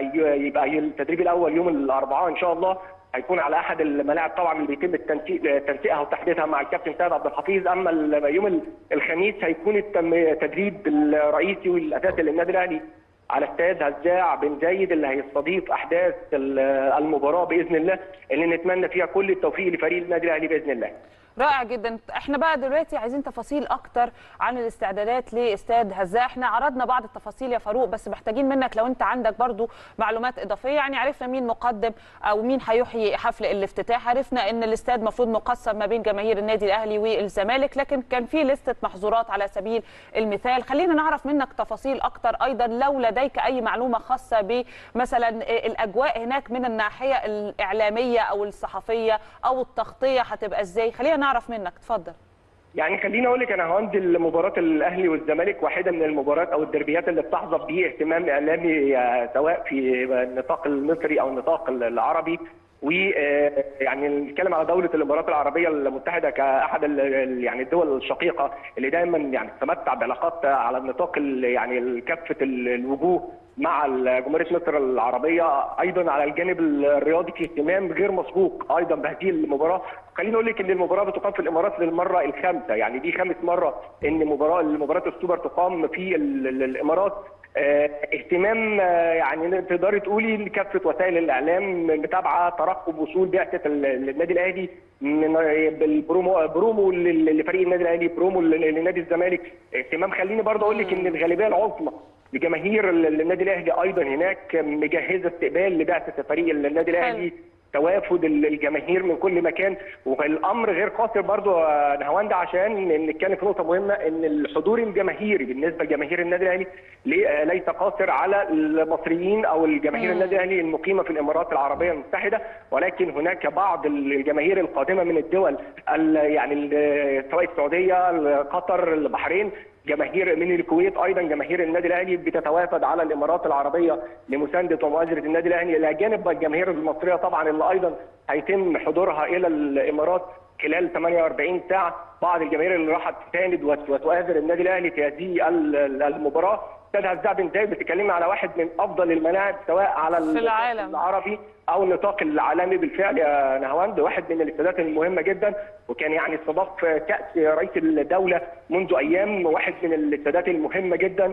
يبقى التدريب الاول يوم الاربعاء ان شاء الله هيكون على احد الملاعب طبعا اللي بيتم التنسيق تنسيقها وتحديدها مع الكابتن سيد عبد الحفيظ. اما يوم الخميس هيكون التدريب الرئيسي والاساسي للنادي الاهلي على استاد هزاع بن زايد اللي هيستضيف احداث المباراه باذن الله، اللي نتمنى فيها كل التوفيق لفريق النادي الاهلي باذن الله. رائع جدا. احنا بقى دلوقتي عايزين تفاصيل اكتر عن الاستعدادات لاستاد هزاع. احنا عرضنا بعض التفاصيل يا فاروق، بس محتاجين منك لو انت عندك برضو معلومات اضافيه. يعني عرفنا مين مقدم او مين هيحيي حفل الافتتاح، عرفنا ان الاستاد مفروض مقسم ما بين جماهير النادي الاهلي والزمالك، لكن كان في لسته محظورات على سبيل المثال. خلينا نعرف منك تفاصيل اكتر ايضا لو لديك اي معلومه خاصه بمثلا الاجواء هناك من الناحيه الاعلاميه او الصحفيه او التغطيه هتبقى ازاي. خلينا نعرف منك، اتفضل. يعني خليني اقول لك انا عندي مباراه الاهلي والزمالك واحده من المباريات او الدربيات اللي بتحظى به اهتمام اعلامي سواء في النطاق المصري او النطاق العربي، ويعني نتكلم على دوله الامارات العربيه المتحده كاحد يعني الدول الشقيقه اللي دايما يعني تتمتع بعلاقات على النطاق يعني كافه الوجوه مع جمهوريه مصر العربيه، ايضا على الجانب الرياضي في اهتمام غير مسبوق ايضا بهذه المباراه. خليني اقول لك ان المباراه بتقام في الامارات للمره الخامسه، يعني دي خامس مره ان مباراه مباراه السوبر تقام في الامارات. اهتمام يعني تقدري تقولي كافه وسائل الاعلام متابعه ترقب وصول بعثه النادي الاهلي من بالبرومو برومو لفريق النادي الاهلي، برومو لنادي الزمالك. اهتمام خليني برضه اقول لك ان الغالبيه العظمى لجماهير النادي الاهلي ايضا هناك مجهزه استقبال لبعثه فريق النادي الاهلي توافد الجماهير من كل مكان. والامر غير قاصر برضو يا نهاوند عشان نتكلم في نقطه مهمه، ان الحضور الجماهيري بالنسبه لجماهير النادي الاهلي ليس قاصر على المصريين او الجماهير النادي الاهلي المقيمه في الامارات العربيه المتحده، ولكن هناك بعض الجماهير القادمه من الدول يعني سواء السعوديه، قطر، البحرين، جماهير من الكويت، ايضا جماهير النادي الاهلي بتتوافد على الامارات العربيه لمسانده ومؤازره النادي الاهلي، الى جانب الجماهير المصريه طبعا اللي ايضا هيتم حضورها الى الامارات خلال ثمانية وأربعين ساعه. بعض الجماهير اللي راحت تساند وتؤازر النادي الاهلي في هذه المباراه. استاد هزاع بن زايد بتتكلمي على واحد من افضل الملاعب سواء على العالم العربي او النطاق العالمي بالفعل يا نهاوند، واحد من الاستادات المهمه جدا، وكان يعني استضاف كاس رئيس الدوله منذ ايام، واحد من الاستادات المهمه جدا.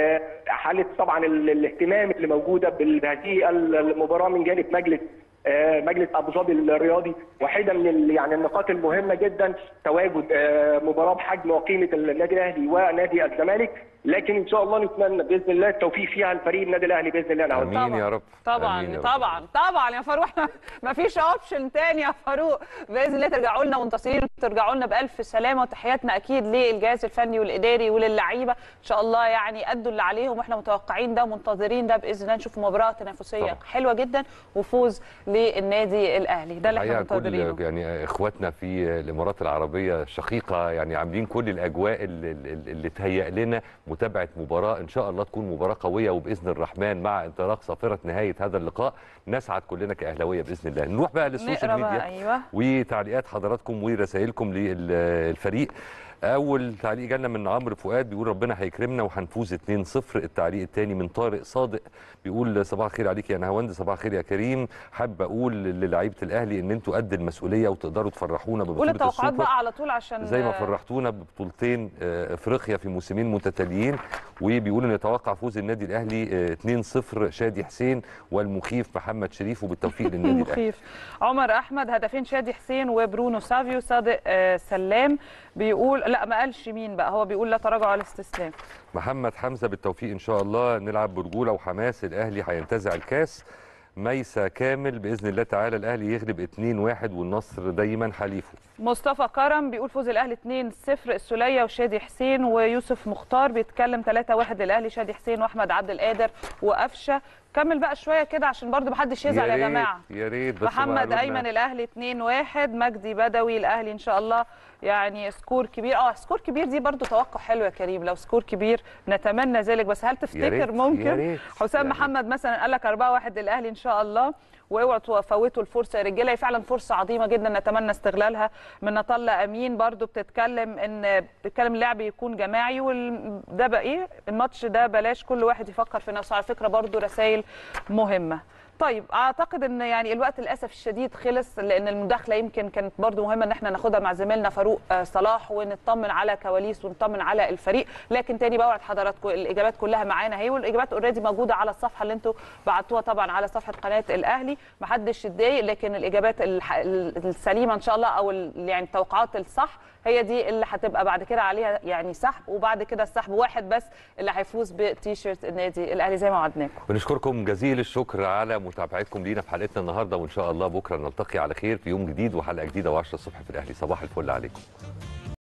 حاله طبعا الاهتمام اللي موجوده بهذه المباراه من جانب مجلس مجلس ابو ظبي الرياضي، واحده من يعني النقاط المهمه جدا تواجد مباراه بحجم وقيمه النادي الاهلي ونادي الزمالك، لكن ان شاء الله نتمنى باذن الله التوفيق فيها لفريق النادي الاهلي باذن الله. امين يا رب. طبعا يا رب. طبعا طبعا يا فاروق، ما فيش اوبشن تاني يا فاروق. باذن الله ترجعوا لنا منتصرين وترجعوا لنا بالف سلامه، وتحياتنا اكيد للجهاز الفني والاداري وللعيبه ان شاء الله، يعني ادوا اللي عليهم، واحنا متوقعين ده ومنتظرين ده باذن الله، نشوف مباراه تنافسيه طبعا حلوه جدا وفوز للنادي الاهلي، ده اللي احنا منتظرينه. كل يعني اخواتنا في الامارات العربيه الشقيقه يعني عاملين كل الاجواء اللي, اللي تهيأ لنا متابعه مباراه ان شاء الله تكون مباراه قويه، وباذن الرحمن مع انطلاق صافره نهايه هذا اللقاء نسعد كلنا كاهلاويه باذن الله. نروح بقى للسوشيال ميديا. أيوة. وتعليقات حضراتكم ورسائلكم للفريق. اول تعليق جالنا من عمرو فؤاد بيقول ربنا هيكرمنا وهنفوز اتنين صفر. التعليق الثاني من طارق صادق بيقول صباح الخير عليك يا نهاوند. صباح الخير يا كريم. حابب اقول للاعيبه الاهلي ان انتوا قد المسؤوليه وتقدروا تفرحونا ببطوله السوبر. قول التوقعات بقى على طول عشان زي ما فرحتونا ببطولتين افريقيا في موسمين متتاليين. وبيقول ان يتوقع فوز النادي الاهلي اتنين صفر. شادي حسين والمخيف محمد شريف، وبالتوفيق للنادي الاهلي. مخيف. عمر احمد هدفين شادي حسين وبرونو سافيو. صادق سلام بيقول لا ما قالش مين بقى، هو بيقول لا تراجع على الاستسلام. محمد حمزه بالتوفيق ان شاء الله، نلعب برجوله وحماس، الاهلي هينتزع الكاس. ميسا كامل باذن الله تعالى الاهلي يغلب اتنين واحد والنصر دايما حليفه. مصطفى كرم بيقول فوز الاهلي اتنين صفر. السوليه وشادي حسين. ويوسف مختار بيتكلم تلاتة واحد للاهلي، شادي حسين واحمد عبد القادر وقفشه. كمل بقى شويه كده عشان برضو محدش يزعل يا, يا جماعه. يا ريت. محمد ايمن الاهلي اتنين واحد. مجدي بدوي الاهلي ان شاء الله يعني سكور كبير. اه سكور كبير دي برضو توقع حلو يا كريم، لو سكور كبير نتمنى ذلك، بس هل تفتكر ممكن؟ حسام محمد مثلا قال لك أربعة واحد للاهلي ان شاء الله. واوعوا تفوتوا الفرصه يا رجاله، هي فعلا فرصه عظيمه جدا نتمنى استغلالها. من نطلة امين برضو بتتكلم ان بتتكلم اللعب يكون جماعي، وده بقى ايه الماتش ده بلاش كل واحد يفكر في نفسه. على فكره برضو رسائل مهمه. طيب اعتقد ان يعني الوقت للاسف الشديد خلص، لان المداخله يمكن كانت برضو مهمه ان احنا ناخدها مع زميلنا فاروق صلاح ونطمن على كواليس ونطمن على الفريق. لكن تاني بوعد حضراتكم الاجابات كلها معانا اهي، والاجابات اوريدي موجوده على الصفحه اللي انتم بعتوها طبعا على صفحه قناه الاهلي، ما حدش يتضايق، لكن الاجابات السليمه ان شاء الله او يعني التوقعات الصح هي دي اللي هتبقى بعد كده عليها يعني سحب، وبعد كده السحب واحد بس اللي هيفوز بتيشيرت النادي الاهلي زي ما وعدناكم. بنشكركم جزيل الشكر على متابعتكم لينا في حلقتنا النهارده، وان شاء الله بكره نلتقي على خير في يوم جديد وحلقه جديده وعشرة الصبح في الاهلي. صباح الفل عليكم.